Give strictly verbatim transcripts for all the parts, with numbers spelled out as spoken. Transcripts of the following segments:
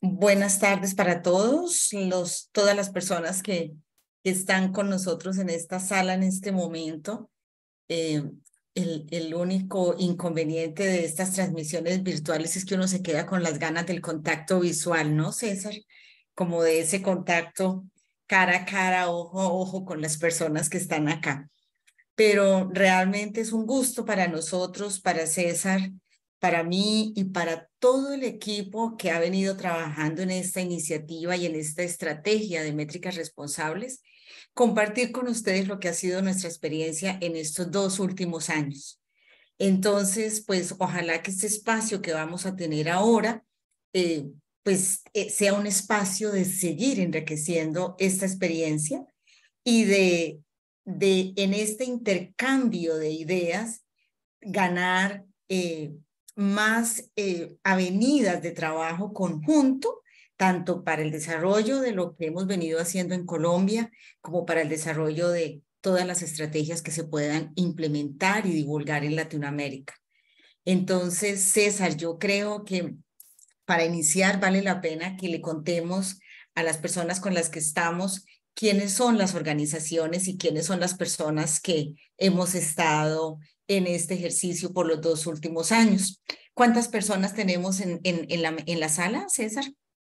Buenas tardes para todos, los, todas las personas que, que están con nosotros en esta sala en este momento. Eh, el, el único inconveniente de estas transmisiones virtuales es que uno se queda con las ganas del contacto visual, ¿no, César? Como de ese contacto cara a cara, ojo a ojo con las personas que están acá. Pero realmente es un gusto para nosotros, para César, para mí y para todo el equipo que ha venido trabajando en esta iniciativa y en esta estrategia de métricas responsables, compartir con ustedes lo que ha sido nuestra experiencia en estos dos últimos años. Entonces, pues ojalá que este espacio que vamos a tener ahora, eh, pues eh, sea un espacio de seguir enriqueciendo esta experiencia y de, de en este intercambio de ideas ganar eh, más eh, avenidas de trabajo conjunto, tanto para el desarrollo de lo que hemos venido haciendo en Colombia, como para el desarrollo de todas las estrategias que se puedan implementar y divulgar en Latinoamérica. Entonces, César, yo creo que para iniciar vale la pena que le contemos a las personas con las que estamos quiénes son las organizaciones y quiénes son las personas que hemos estado en este ejercicio por los dos últimos años. ¿Cuántas personas tenemos en, en, en, la, en la sala, César?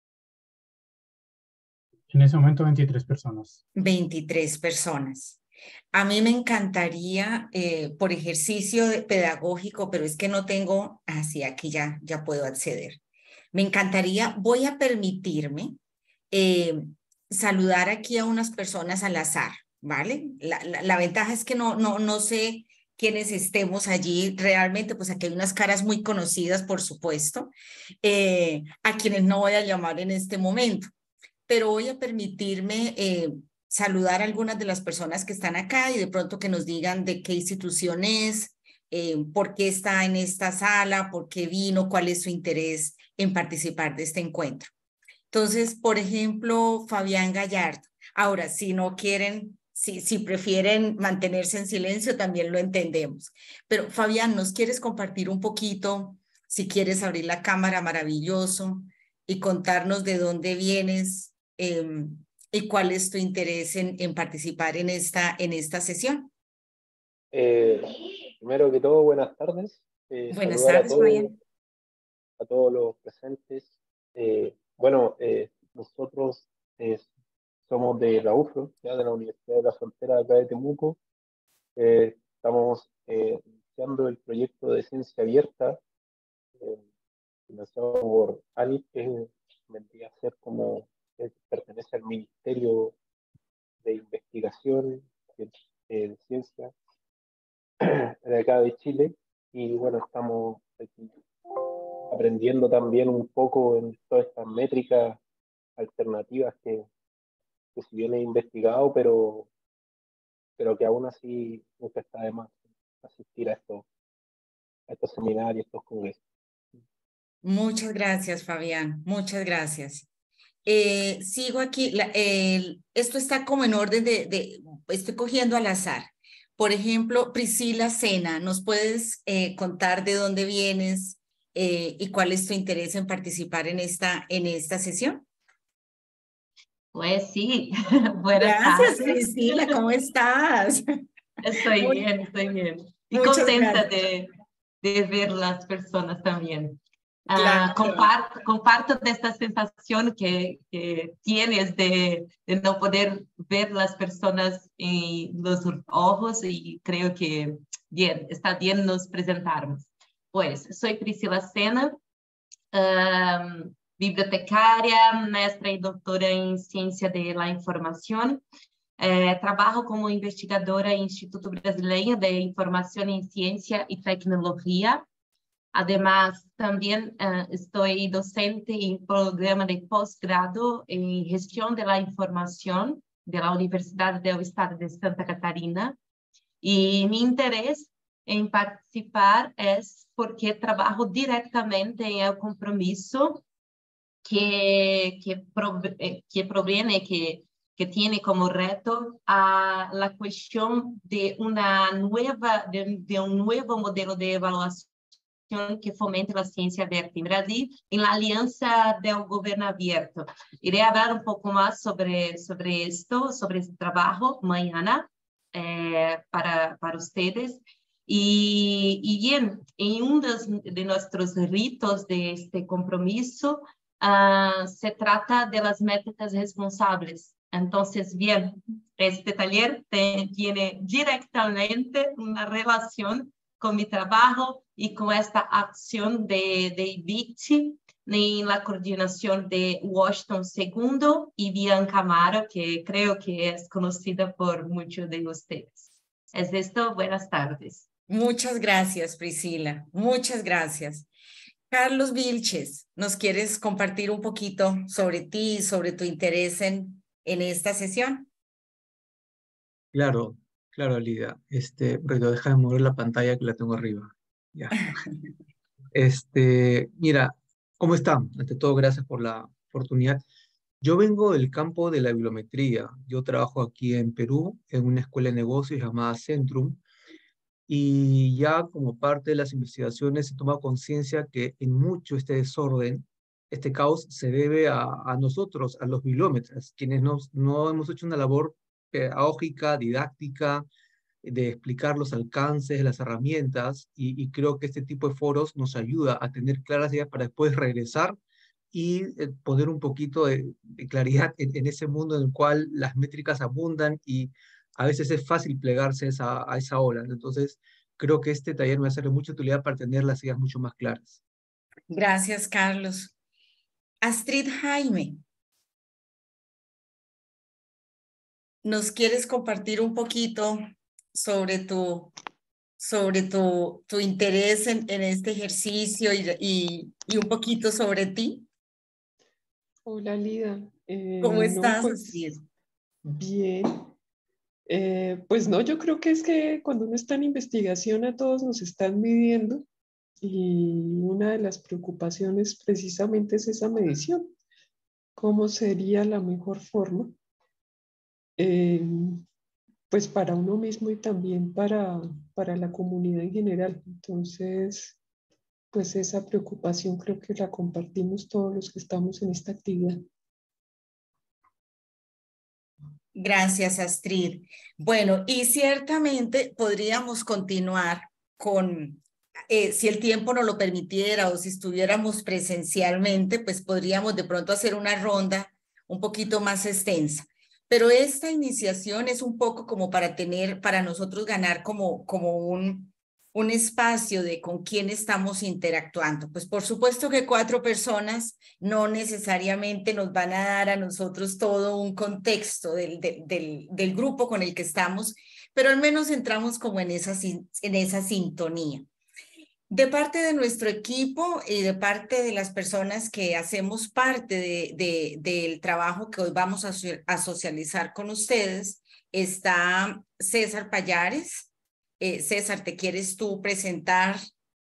En ese momento, veintitrés personas. veintitrés personas. A mí me encantaría, eh, por ejercicio pedagógico, pero es que no tengo, así ah, aquí ya, ya puedo acceder. Me encantaría, voy a permitirme eh, saludar aquí a unas personas al azar, ¿vale? La, la, la ventaja es que no, no, no sé quiénes estemos allí realmente, pues aquí hay unas caras muy conocidas, por supuesto, eh, a quienes no voy a llamar en este momento, pero voy a permitirme eh, saludar a algunas de las personas que están acá y de pronto que nos digan de qué institución es, eh, por qué está en esta sala, por qué vino, cuál es su interés en participar de este encuentro. Entonces, por ejemplo, Fabián Gallardo. Ahora, si no quieren, si, si prefieren mantenerse en silencio, también lo entendemos. Pero Fabián, ¿nos quieres compartir un poquito? Si quieres abrir la cámara, maravilloso, y contarnos de dónde vienes eh, y cuál es tu interés en, en participar en esta, en esta sesión. Eh, primero que todo, buenas tardes. Eh, Buenas saludar a tardes, todos, Fabián. a todos los presentes. Eh, bueno, eh, nosotros eh, somos de la U F R O, ya de la Universidad de la Frontera acá de Temuco. Eh, estamos eh, iniciando el proyecto de ciencia abierta, eh, financiado por A N I, que vendría a ser como, eh, pertenece al Ministerio de Investigación de, de Ciencia de acá de Chile. Y bueno, estamos aquí aprendiendo también un poco en todas estas métricas alternativas que, que si bien he investigado, pero, pero que aún así nunca está de más asistir a estos, a estos seminarios, estos congresos. Muchas gracias, Fabián. Muchas gracias. Eh, sigo aquí, la, el, esto está como en orden de, de, estoy cogiendo al azar. Por ejemplo, Priscila Sena, ¿nos puedes eh, contar de dónde vienes eh, y cuál es tu interés en participar en esta, en esta sesión? Pues sí, buenas Gracias, tardes. Priscila, ¿cómo estás? Estoy Muy, bien, estoy bien. Y muchas contenta gracias. de, de ver las personas también. Claro Uh, que comparto, comparto de esta sensación que, que tienes de, de no poder ver las personas en los ojos y creo que bien, está bien nos presentarmos. Pues soy Priscila Sena, um, bibliotecaria, maestra y doctora en Ciencia de la Información. Eh, trabajo como investigadora en Instituto Brasileño de Información en Ciencia y Tecnología. Además, también uh, estoy docente en programa de posgrado en Gestión de la Información de la Universidad del Estado de Santa Catarina. Y mi interés en participar es porque trabajo directamente en el compromiso que, que, que proviene, que que tiene como reto a la cuestión de, una nueva, de, de un nuevo modelo de evaluación que fomente la ciencia abierta en Brasil en la Alianza del Gobierno Abierto. Iré a hablar un poco más sobre, sobre esto, sobre este trabajo mañana eh, para, para ustedes. Y, y bien, en uno de, de nuestros ritos de este compromiso uh, se trata de las métricas responsables. Entonces, bien, este taller te, tiene directamente una relación con mi trabajo y con esta acción de, de I B I C en la coordinación de Washington segundo y Bianca Amaro, que creo que es conocida por muchos de ustedes. Es esto, buenas tardes. Muchas gracias, Priscila. Muchas gracias. Carlos Vilches, ¿nos quieres compartir un poquito sobre ti y sobre tu interés en, en esta sesión? Claro, claro, Lidia. Este, pero deja de mover la pantalla que la tengo arriba. Ya. Este, mira, ¿cómo están? Ante todo, gracias por la oportunidad. Yo vengo del campo de la bibliometría. Yo trabajo aquí en Perú, en una escuela de negocios llamada Centrum, y ya como parte de las investigaciones he tomado conciencia que en mucho este desorden, este caos, se debe a, a nosotros, a los bibliómetras, quienes no, no hemos hecho una labor pedagógica, didáctica, de explicar los alcances de las herramientas, y, y creo que este tipo de foros nos ayuda a tener claras ideas para después regresar y eh, poner un poquito de, de claridad en, en ese mundo en el cual las métricas abundan y a veces es fácil plegarse a esa, a esa ola. Entonces, creo que este taller me va a ser de mucha utilidad para tener las ideas mucho más claras. Gracias, Carlos. Astrid Jaime, ¿nos quieres compartir un poquito sobre tu, sobre tu, tu interés en, en este ejercicio y, y, y un poquito sobre ti? Hola, Lida. Eh, ¿Cómo no, estás, pues, Astrid? bien. Eh, pues no, yo creo que es que cuando uno está en investigación a todos nos están midiendo y una de las preocupaciones precisamente es esa medición. ¿Cómo sería la mejor forma? Eh, pues para uno mismo y también para, para la comunidad en general. Entonces, pues esa preocupación creo que la compartimos todos los que estamos en esta actividad. Gracias, Astrid. Bueno, y ciertamente podríamos continuar con, eh, si el tiempo nos lo permitiera o si estuviéramos presencialmente, pues podríamos de pronto hacer una ronda un poquito más extensa. Pero esta iniciación es un poco como para tener, para nosotros ganar como, como un, un espacio de con quién estamos interactuando. Pues por supuesto que cuatro personas no necesariamente nos van a dar a nosotros todo un contexto del, del, del, del grupo con el que estamos, pero al menos entramos como en esa, en esa sintonía. De parte de nuestro equipo y de parte de las personas que hacemos parte de, de, del trabajo que hoy vamos a, a socializar con ustedes, está César Payares. Eh, César, ¿te quieres tú presentar?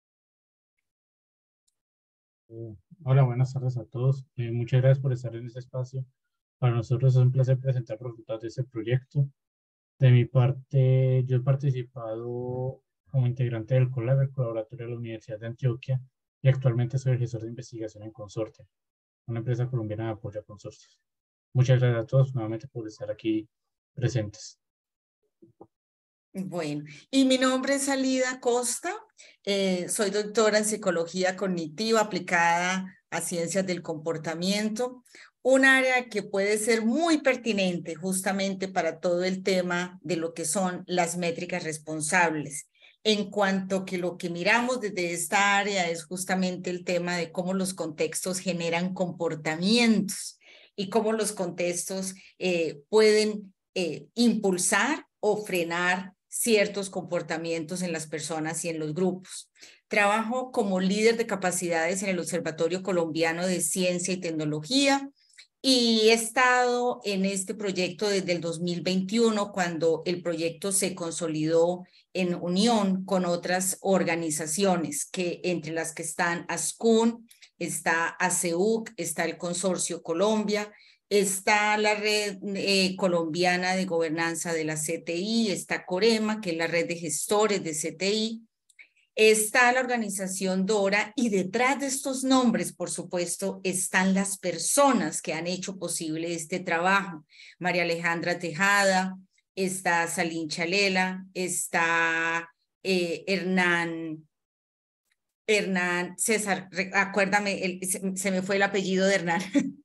Hola, buenas tardes a todos. Eh, muchas gracias por estar en este espacio. Para nosotros es un placer presentar los resultados de este proyecto. De mi parte, yo he participado como integrante del COLAB, el Colaboratorio de la Universidad de Antioquia, y actualmente soy el gestor de investigación en Consortia, una empresa colombiana de apoyo a consorcios. Muchas gracias a todos nuevamente por estar aquí presentes. Bueno, y mi nombre es Alida Costa, eh, soy doctora en Psicología Cognitiva aplicada a Ciencias del Comportamiento, un área que puede ser muy pertinente justamente para todo el tema de lo que son las métricas responsables, en cuanto que lo que miramos desde esta área es justamente el tema de cómo los contextos generan comportamientos y cómo los contextos eh, pueden eh, impulsar o frenar ciertos comportamientos en las personas y en los grupos. Trabajo como líder de capacidades en el Observatorio Colombiano de Ciencia y Tecnología y he estado en este proyecto desde el dos mil veintiuno, cuando el proyecto se consolidó en unión con otras organizaciones, que entre las que están ASCUN, está ACEUC, está el Consorcio Colombia, está la red eh, colombiana de gobernanza de la C T I, está Corema, que es la red de gestores de C T I. Está la organización Dora y detrás de estos nombres, por supuesto, están las personas que han hecho posible este trabajo. María Alejandra Tejada, está Salín Chalela, está eh, Hernán, Hernán, César, acuérdame, el, se, se me fue el apellido de Hernán.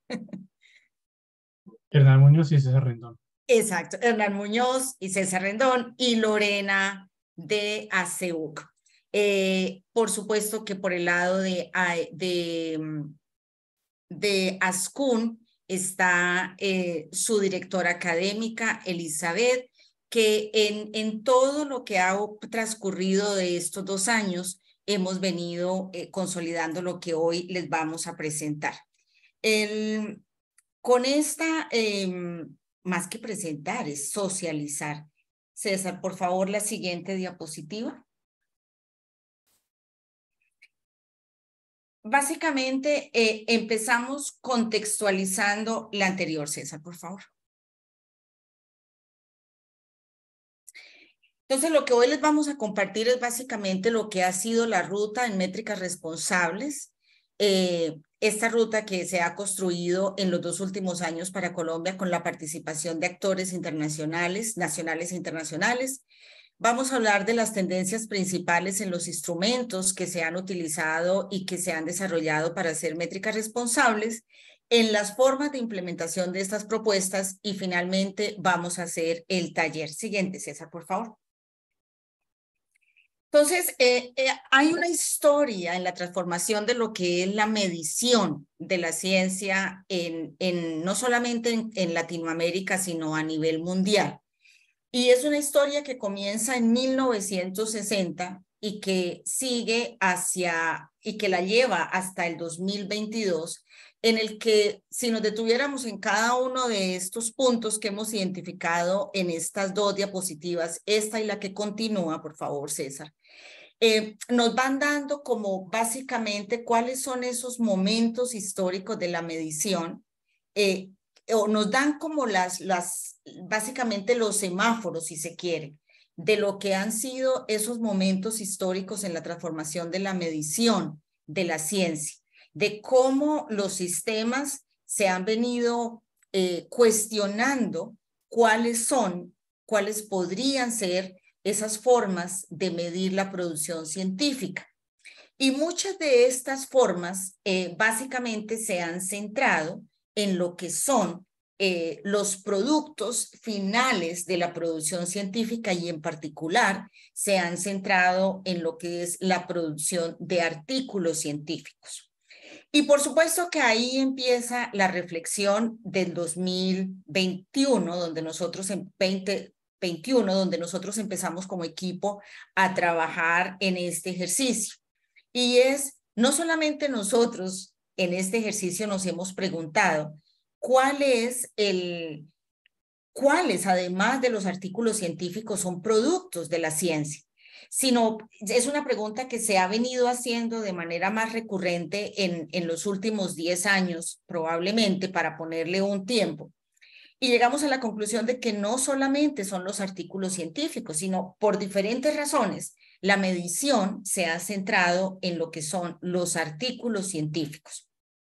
Hernán Muñoz y César Rendón. Exacto, Hernán Muñoz y César Rendón y Lorena de ACEUC. Eh, por supuesto que por el lado de, de, de ASCUN está eh, su directora académica, Elizabeth, que en, en todo lo que ha transcurrido de estos dos años hemos venido eh, consolidando lo que hoy les vamos a presentar. El, con esta, eh, más que presentar, es socializar. César, por favor, la siguiente diapositiva. Básicamente, eh, empezamos contextualizando la anterior, César, por favor. Entonces, lo que hoy les vamos a compartir es básicamente lo que ha sido la ruta en métricas responsables, eh, esta ruta que se ha construido en los dos últimos años para Colombia con la participación de actores internacionales, nacionales e internacionales. Vamos a hablar de las tendencias principales en los instrumentos que se han utilizado y que se han desarrollado para hacer métricas responsables, en las formas de implementación de estas propuestas y finalmente vamos a hacer el taller. Siguiente, César, por favor. Entonces, eh, eh, hay una historia en la transformación de lo que es la medición de la ciencia en, en, no solamente en, en Latinoamérica, sino a nivel mundial. Y es una historia que comienza en mil novecientos sesenta y que sigue hacia, y que la lleva hasta el dos mil veintidós, en el que si nos detuviéramos en cada uno de estos puntos que hemos identificado en estas dos diapositivas, esta y la que continúa, por favor, César, eh, nos van dando como básicamente cuáles son esos momentos históricos de la medición, eh, o nos dan como las, las, básicamente los semáforos, si se quiere, de lo que han sido esos momentos históricos en la transformación de la medición de la ciencia, de cómo los sistemas se han venido eh, cuestionando cuáles son, cuáles podrían ser esas formas de medir la producción científica. Y muchas de estas formas eh, básicamente se han centrado en lo que son eh, los productos finales de la producción científica y en particular se han centrado en lo que es la producción de artículos científicos. Y por supuesto que ahí empieza la reflexión del dos mil veintiuno, donde nosotros en veinte veintiuno, donde nosotros empezamos como equipo a trabajar en este ejercicio. Y es, no solamente nosotros en este ejercicio nos hemos preguntado cuál es el, cuáles además de los artículos científicos son productos de la ciencia, sino es una pregunta que se ha venido haciendo de manera más recurrente en, en los últimos diez años, probablemente para ponerle un tiempo. Y llegamos a la conclusión de que no solamente son los artículos científicos, sino por diferentes razones, la medición se ha centrado en lo que son los artículos científicos.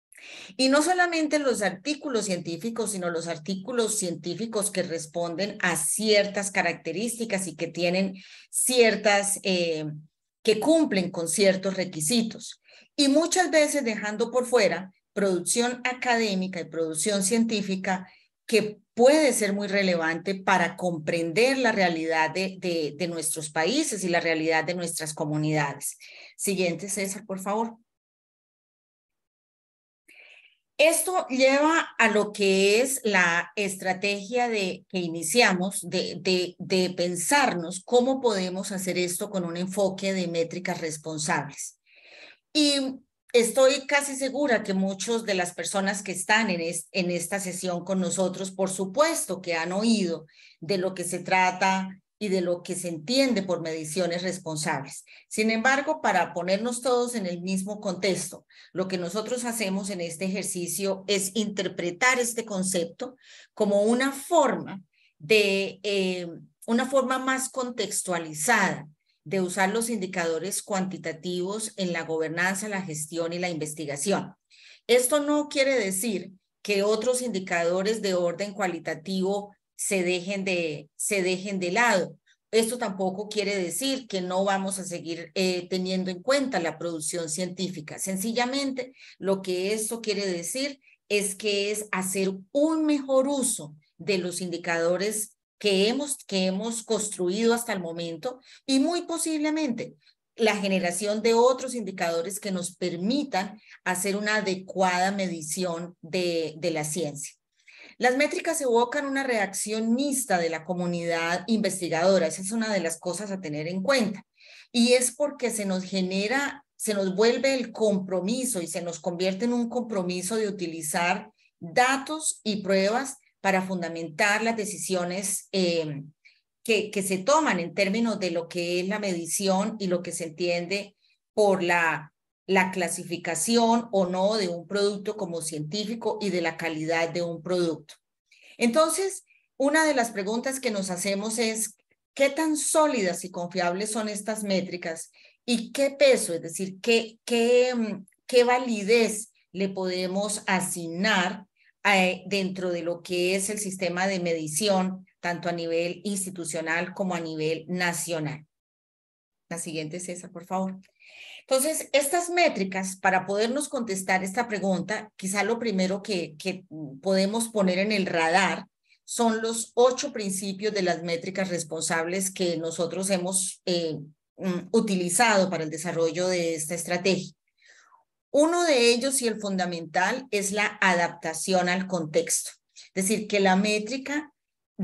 Y no solamente los artículos científicos, sino los artículos científicos que responden a ciertas características y que tienen ciertas, eh, que cumplen con ciertos requisitos. Y muchas veces dejando por fuera producción académica y producción científica que puede ser muy relevante para comprender la realidad de, de, de nuestros países y la realidad de nuestras comunidades. Siguiente, César, por favor. Esto lleva a lo que es la estrategia de, que iniciamos de, de, de pensarnos cómo podemos hacer esto con un enfoque de métricas responsables. Y estoy casi segura que muchas de las personas que están en, es, en esta sesión con nosotros, por supuesto que han oído de lo que se trata y de lo que se entiende por mediciones responsables. Sin embargo, para ponernos todos en el mismo contexto, lo que nosotros hacemos en este ejercicio es interpretar este concepto como una forma de, eh, una forma más contextualizada de usar los indicadores cuantitativos en la gobernanza, la gestión y la investigación. Esto no quiere decir que otros indicadores de orden cualitativo se dejen de, se dejen de lado. Esto tampoco quiere decir que no vamos a seguir eh, teniendo en cuenta la producción científica. Sencillamente, lo que esto quiere decir es que es hacer un mejor uso de los indicadores que hemos, que hemos construido hasta el momento y muy posiblemente la generación de otros indicadores que nos permitan hacer una adecuada medición de, de la ciencia. Las métricas evocan una reacción mixta de la comunidad investigadora. Esa es una de las cosas a tener en cuenta. Y es porque se nos genera, se nos vuelve el compromiso y se nos convierte en un compromiso de utilizar datos y pruebas para fundamentar las decisiones eh, que, que se toman en términos de lo que es la medición y lo que se entiende por la, la clasificación o no de un producto como científico y de la calidad de un producto. Entonces, una de las preguntas que nos hacemos es, ¿qué tan sólidas y confiables son estas métricas? ¿Y qué peso, es decir, qué, qué, qué validez le podemos asignar eh, dentro de lo que es el sistema de medición, tanto a nivel institucional como a nivel nacional? La siguiente, César, por favor. Entonces, estas métricas, para podernos contestar esta pregunta, quizá lo primero que, que podemos poner en el radar son los ocho principios de las métricas responsables que nosotros hemos eh, utilizado para el desarrollo de esta estrategia. Uno de ellos y el fundamental es la adaptación al contexto, es decir, que la métrica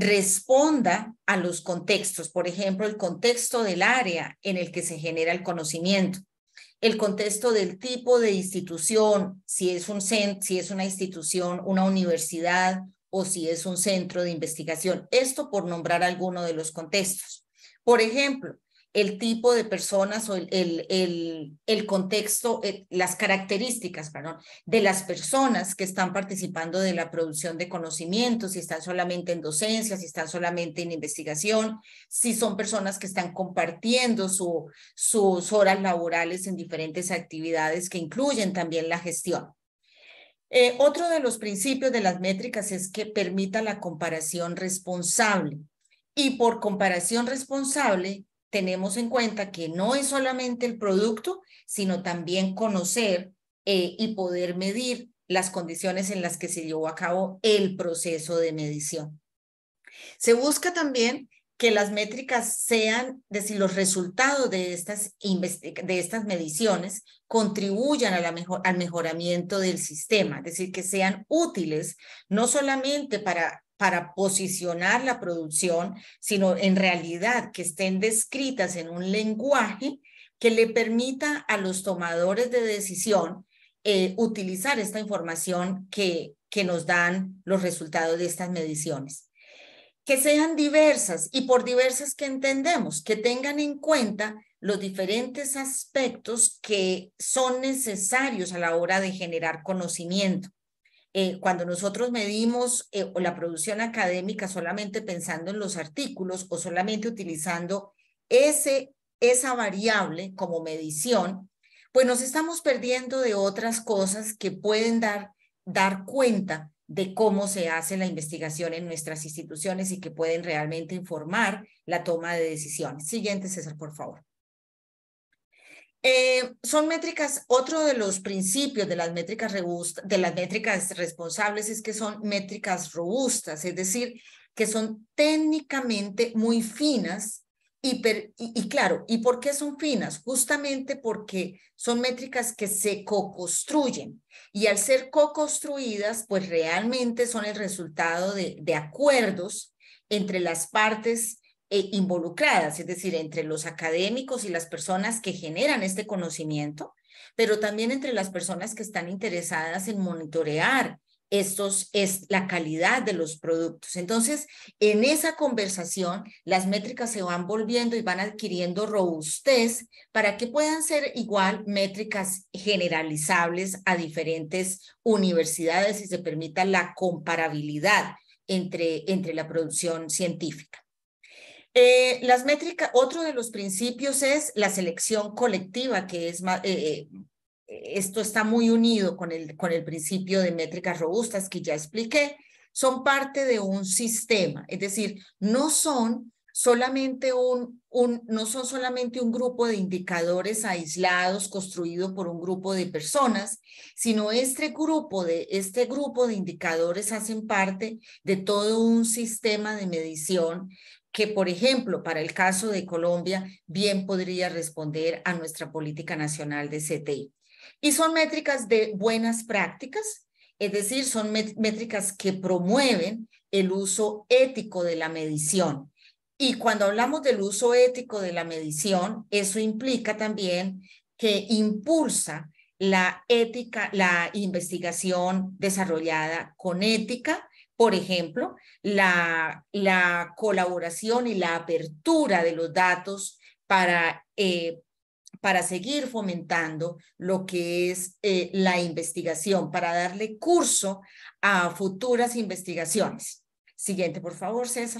responda a los contextos, por ejemplo, el contexto del área en el que se genera el conocimiento, el contexto del tipo de institución, si es, un cent si es una institución, una universidad o si es un centro de investigación. Esto por nombrar alguno de los contextos. Por ejemplo, el tipo de personas o el, el, el, el contexto, el, las características, perdón, de las personas que están participando de la producción de conocimientos, si están solamente en docencia, si están solamente en investigación, si son personas que están compartiendo su, sus horas laborales en diferentes actividades que incluyen también la gestión. Eh, otro de los principios de las métricas es que permita la comparación responsable. Y por comparación responsable, tenemos en cuenta que no es solamente el producto, sino también conocer eh, y poder medir las condiciones en las que se llevó a cabo el proceso de medición. Se busca también que las métricas sean, es decir, los resultados de estas, de estas mediciones contribuyan a la mejor, al mejoramiento del sistema, es decir, que sean útiles no solamente para para posicionar la producción, sino en realidad que estén descritas en un lenguaje que le permita a los tomadores de decisión eh, utilizar esta información que, que nos dan los resultados de estas mediciones. Que sean diversas, y por diversas que entendemos, que tengan en cuenta los diferentes aspectos que son necesarios a la hora de generar conocimiento. Eh, cuando nosotros medimos eh, la producción académica solamente pensando en los artículos o solamente utilizando ese, esa variable como medición, pues nos estamos perdiendo de otras cosas que pueden dar, dar cuenta de cómo se hace la investigación en nuestras instituciones y que pueden realmente informar la toma de decisiones. Siguiente, César, por favor. Eh, son métricas, otro de los principios de las métricas robustas, de las métricas responsables es que son métricas robustas, es decir, que son técnicamente muy finas y, per, y, y claro, ¿y por qué son finas? Justamente porque son métricas que se co-construyen y al ser co-construidas, pues realmente son el resultado de, de acuerdos entre las partes Eh, involucradas, es decir, entre los académicos y las personas que generan este conocimiento, pero también entre las personas que están interesadas en monitorear estos, es la calidad de los productos. Entonces, en esa conversación, las métricas se van volviendo y van adquiriendo robustez para que puedan ser igual métricas generalizables a diferentes universidades y se permita la comparabilidad entre, entre la producción científica. Eh, las métricas, otro de los principios es la selección colectiva, que es más, eh, esto está muy unido con el, con el principio de métricas robustas que ya expliqué. Son parte de un sistema, es decir, no son solamente un, un, no son solamente un grupo de indicadores aislados construido por un grupo de personas, sino este grupo de, este grupo de indicadores hacen parte de todo un sistema de medición que, por ejemplo, para el caso de Colombia, bien podría responder a nuestra política nacional de C T I. Y son métricas de buenas prácticas, es decir, son métricas que promueven el uso ético de la medición. Y cuando hablamos del uso ético de la medición, eso implica también que impulsa la ética, la investigación desarrollada con ética. Por ejemplo, la, la colaboración y la apertura de los datos para, eh, para seguir fomentando lo que es eh, la investigación, para darle curso a futuras investigaciones. Siguiente, por favor, César.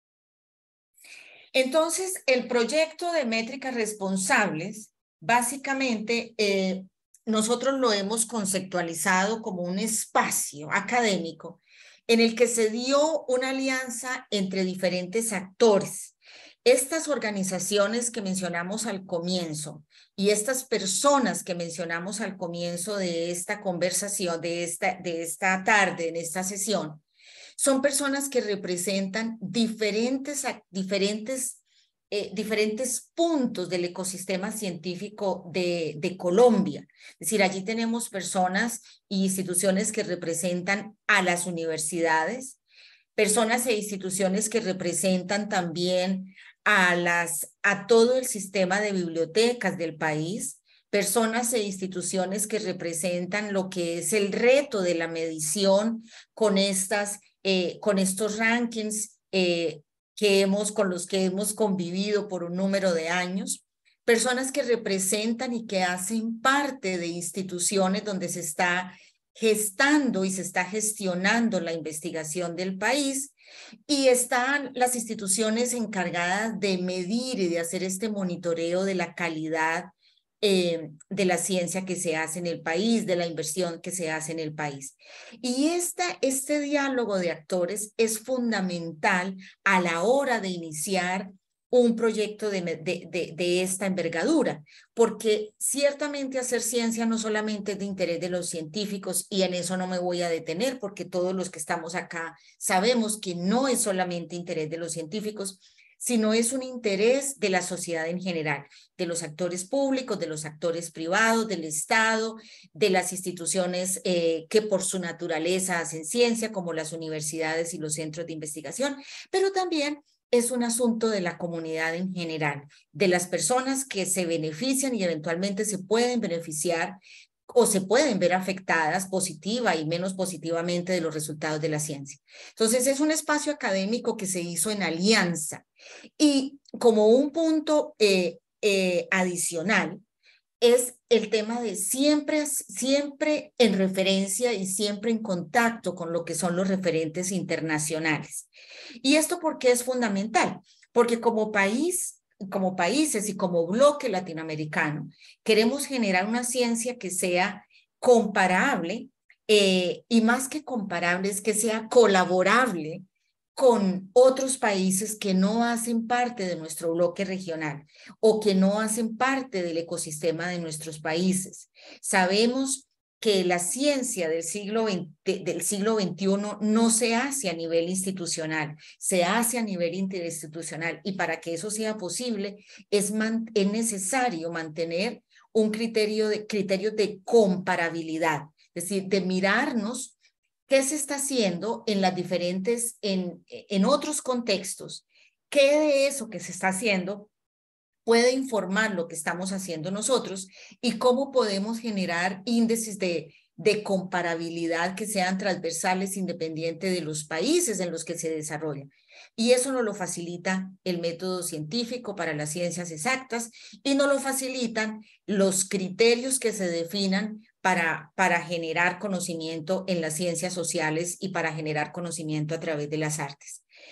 Entonces, el proyecto de métricas responsables, básicamente, eh, nosotros lo hemos conceptualizado como un espacio académico en el que se dio una alianza entre diferentes actores. Estas organizaciones que mencionamos al comienzo y estas personas que mencionamos al comienzo de esta conversación, de esta, de esta tarde, en esta sesión, son personas que representan diferentes, diferentes, eh, diferentes puntos del ecosistema científico de, de Colombia. Es decir, allí tenemos personas e instituciones que representan a las universidades, personas e instituciones que representan también a, las, a todo el sistema de bibliotecas del país, personas e instituciones que representan lo que es el reto de la medición con, estas, eh, con estos rankings eh, que hemos, con los que hemos convivido por un número de años, personas que representan y que hacen parte de instituciones donde se está gestando y se está gestionando la investigación del país, y están las instituciones encargadas de medir y de hacer este monitoreo de la calidad eh, de la ciencia que se hace en el país, de la inversión que se hace en el país. Y esta, este diálogo de actores es fundamental a la hora de iniciar un proyecto de, de, de, de esta envergadura, porque ciertamente hacer ciencia no solamente es de interés de los científicos, y en eso no me voy a detener, porque todos los que estamos acá sabemos que no es solamente interés de los científicos, sino es un interés de la sociedad en general, de los actores públicos, de los actores privados, del Estado, de las instituciones eh, que por su naturaleza hacen ciencia, como las universidades y los centros de investigación, pero también es un asunto de la comunidad en general, de las personas que se benefician y eventualmente se pueden beneficiar o se pueden ver afectadas positiva y menos positivamente de los resultados de la ciencia. Entonces, es un espacio académico que se hizo en alianza. Y como un punto eh, eh, adicional, es el tema de siempre, siempre en referencia y siempre en contacto con lo que son los referentes internacionales. ¿Y esto por qué es fundamental? Porque como país, como países y como bloque latinoamericano, queremos generar una ciencia que sea comparable eh, y más que comparable es que sea colaborable con otros países que no hacen parte de nuestro bloque regional o que no hacen parte del ecosistema de nuestros países. Sabemos que la ciencia del siglo veinte, del siglo veintiuno no se hace a nivel institucional, se hace a nivel interinstitucional, y para que eso sea posible es, man, es necesario mantener un criterio de, criterio de comparabilidad, es decir, de mirarnos qué se está haciendo en las diferentes, en, en otros contextos, qué de eso que se está haciendo puede informar lo que estamos haciendo nosotros y cómo podemos generar índices de, de comparabilidad que sean transversales independiente de los países en los que se desarrollan. Y eso nos lo facilita el método científico para las ciencias exactas y nos lo facilitan los criterios que se definan para, para generar conocimiento en las ciencias sociales y para generar conocimiento a través de las artes.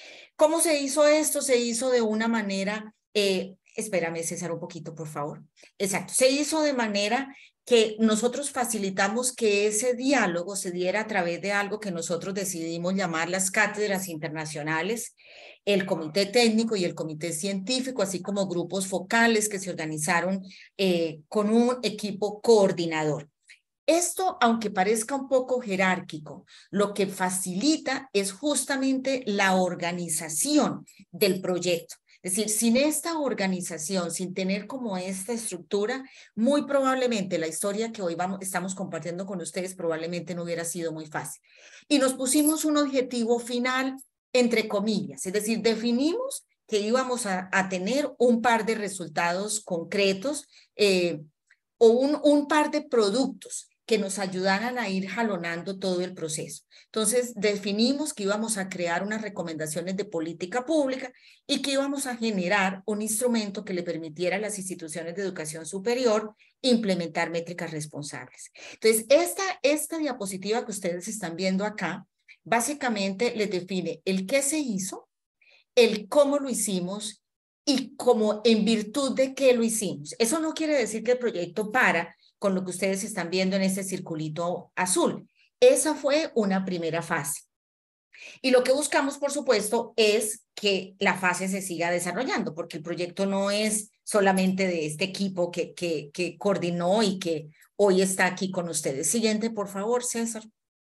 ¿Cómo se hizo esto? Se hizo de una manera, eh, espérame César un poquito, por favor. Exacto, se hizo de manera que nosotros facilitamos que ese diálogo se diera a través de algo que nosotros decidimos llamar las cátedras internacionales, el comité técnico y el comité científico, así como grupos focales que se organizaron eh, con un equipo coordinador. Esto, aunque parezca un poco jerárquico, lo que facilita es justamente la organización del proyecto. Es decir, sin esta organización, sin tener como esta estructura, muy probablemente la historia que hoy vamos, estamos compartiendo con ustedes probablemente no hubiera sido muy fácil. Y nos pusimos un objetivo final, entre comillas, es decir, definimos que íbamos a, a tener un par de resultados concretos eh, o un, un par de productos que nos ayudaran a ir jalonando todo el proceso. Entonces, definimos que íbamos a crear unas recomendaciones de política pública y que íbamos a generar un instrumento que le permitiera a las instituciones de educación superior implementar métricas responsables. Entonces, esta, esta diapositiva que ustedes están viendo acá, básicamente les define el qué se hizo, el cómo lo hicimos y cómo en virtud de qué lo hicimos. Eso no quiere decir que el proyecto para con lo que ustedes están viendo en este circulito azul. Esa fue una primera fase. Y lo que buscamos, por supuesto, es que la fase se siga desarrollando, porque el proyecto no es solamente de este equipo que, que, que coordinó y que hoy está aquí con ustedes. Siguiente, por favor, César.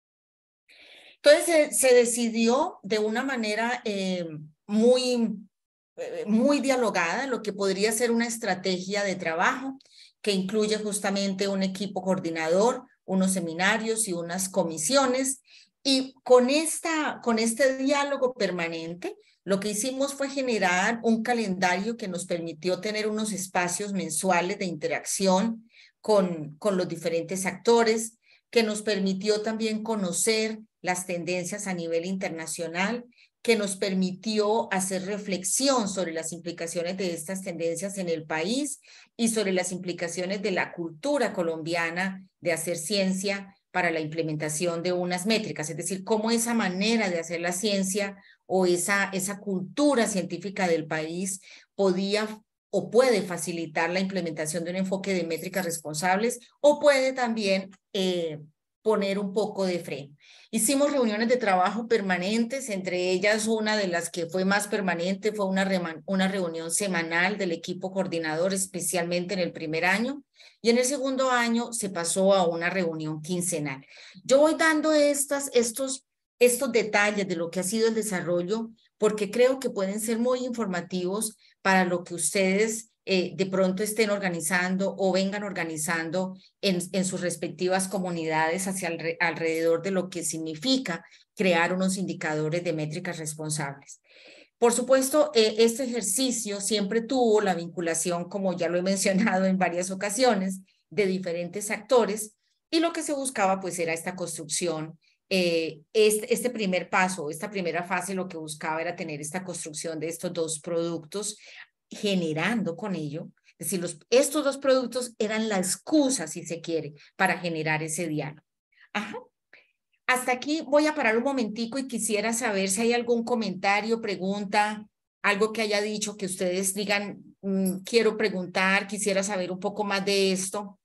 Entonces, se, se decidió de una manera eh, muy, eh, muy dialogada lo que podría ser una estrategia de trabajo que incluye justamente un equipo coordinador, unos seminarios y unas comisiones. Y con, esta, con este diálogo permanente, lo que hicimos fue generar un calendario que nos permitió tener unos espacios mensuales de interacción con, con los diferentes actores, que nos permitió también conocer las tendencias a nivel internacional, que nos permitió hacer reflexión sobre las implicaciones de estas tendencias en el país y sobre las implicaciones de la cultura colombiana de hacer ciencia para la implementación de unas métricas, es decir, cómo esa manera de hacer la ciencia o esa, esa cultura científica del país podía o puede facilitar la implementación de un enfoque de métricas responsables o puede también eh, poner un poco de freno. Hicimos reuniones de trabajo permanentes, entre ellas una de las que fue más permanente fue una, una reunión semanal del equipo coordinador, especialmente en el primer año, y en el segundo año se pasó a una reunión quincenal. Yo voy dando estas, estos, estos detalles de lo que ha sido el desarrollo porque creo que pueden ser muy informativos para lo que ustedes eh, de pronto estén organizando o vengan organizando en, en sus respectivas comunidades hacia el, alrededor de lo que significa crear unos indicadores de métricas responsables. Por supuesto, eh, este ejercicio siempre tuvo la vinculación, como ya lo he mencionado en varias ocasiones, de diferentes actores y lo que se buscaba pues era esta construcción. Eh, este, este primer paso, esta primera fase lo que buscaba era tener esta construcción de estos dos productos, generando con ello, es decir, los, estos dos productos eran la excusa, si se quiere, para generar ese diálogo. Ajá. Hasta aquí voy a parar un momentico y quisiera saber si hay algún comentario, pregunta, algo que haya dicho que ustedes digan, mmm, quiero preguntar, quisiera saber un poco más de esto.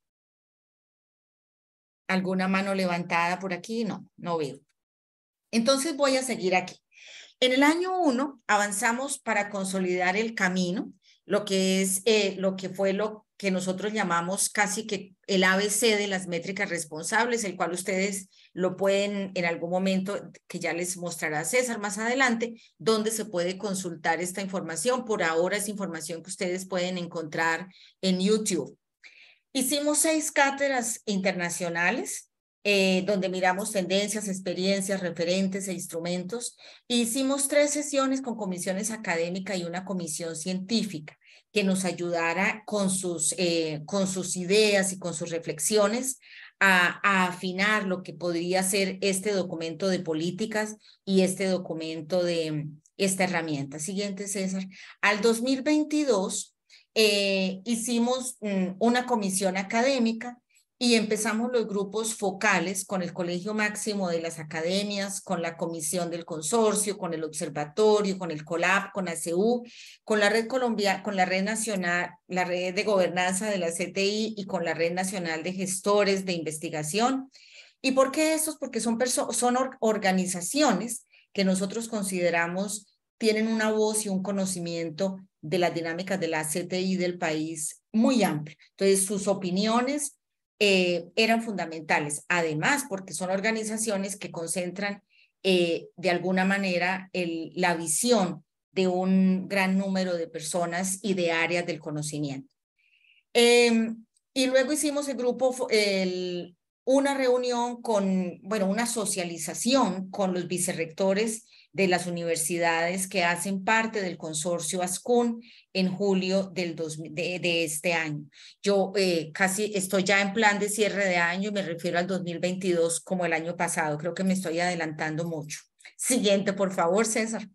¿Alguna mano levantada por aquí? No, no veo. Entonces voy a seguir aquí. En el año uno avanzamos para consolidar el camino, lo que es eh, lo que fue lo que nosotros llamamos casi que el A B C de las métricas responsables, el cual ustedes lo pueden en algún momento, que ya les mostrará César más adelante, donde se puede consultar esta información. Por ahora es información que ustedes pueden encontrar en YouTube. Hicimos seis cátedras internacionales, eh, donde miramos tendencias, experiencias, referentes e instrumentos. E hicimos tres sesiones con comisiones académicas y una comisión científica que nos ayudara con sus, eh, con sus ideas y con sus reflexiones a, a afinar lo que podría ser este documento de políticas y este documento de esta herramienta. Siguiente, César. Al dos mil veintidós, Eh, hicimos mm, una comisión académica y empezamos los grupos focales con el Colegio Máximo de las Academias, con la Comisión del Consorcio, con el Observatorio, con el COLAB, con A C U, con la Red Colombia, con la Red Nacional, la Red de Gobernanza de la C T I y con la Red Nacional de Gestores de Investigación. ¿Y por qué estos? Porque son, son or organizaciones que nosotros consideramos tienen una voz y un conocimiento de las dinámicas de la C T I del país muy amplio. Entonces, sus opiniones eh, eran fundamentales. Además, porque son organizaciones que concentran eh, de alguna manera el, la visión de un gran número de personas y de áreas del conocimiento. Eh, y luego hicimos el grupo, el, una reunión con, bueno, una socialización con los vicerrectores de las universidades que hacen parte del consorcio ASCUN en julio del dos, de, de este año. Yo eh, casi estoy ya en plan de cierre de año y me refiero al dos mil veintidós como el año pasado. Creo que me estoy adelantando mucho. Siguiente, por favor, César.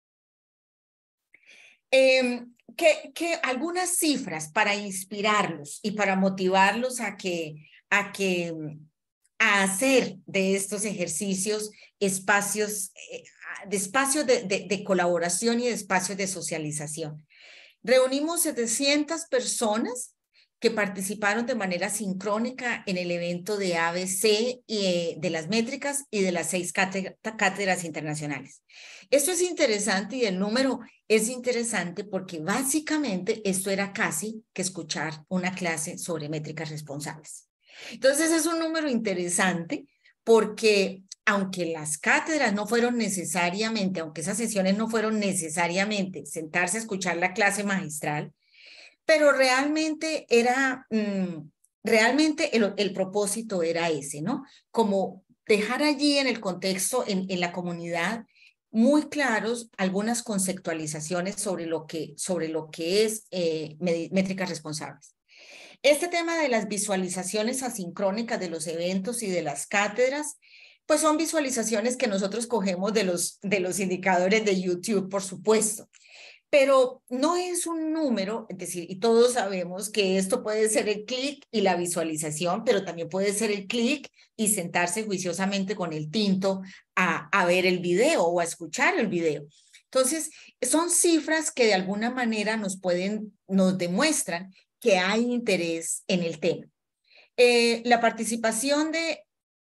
Eh, que, que algunas cifras para inspirarlos y para motivarlos a que, a que a hacer de estos ejercicios espacios, eh, de espacios de, de, de colaboración y de espacios de socialización. Reunimos setecientas personas que participaron de manera sincrónica en el evento de A B C y eh, de las métricas y de las seis cátedras internacionales. Esto es interesante y el número es interesante porque básicamente esto era casi que escuchar una clase sobre métricas responsables. Entonces es un número interesante porque aunque las cátedras no fueron necesariamente, aunque esas sesiones no fueron necesariamente sentarse a escuchar la clase magistral, pero realmente era, mmm, realmente el, el propósito era ese, ¿no? Como dejar allí en el contexto, en, en la comunidad, muy claros algunas conceptualizaciones sobre lo que, sobre lo que es eh, métricas responsables. Este tema de las visualizaciones asincrónicas de los eventos y de las cátedras, pues son visualizaciones que nosotros cogemos de los, de los indicadores de YouTube, por supuesto. Pero no es un número, es decir, y todos sabemos que esto puede ser el clic y la visualización, pero también puede ser el clic y sentarse juiciosamente con el tinto a, a ver el video o a escuchar el video. Entonces, son cifras que de alguna manera nos pueden, nos demuestran que hay interés en el tema. Eh, la participación de...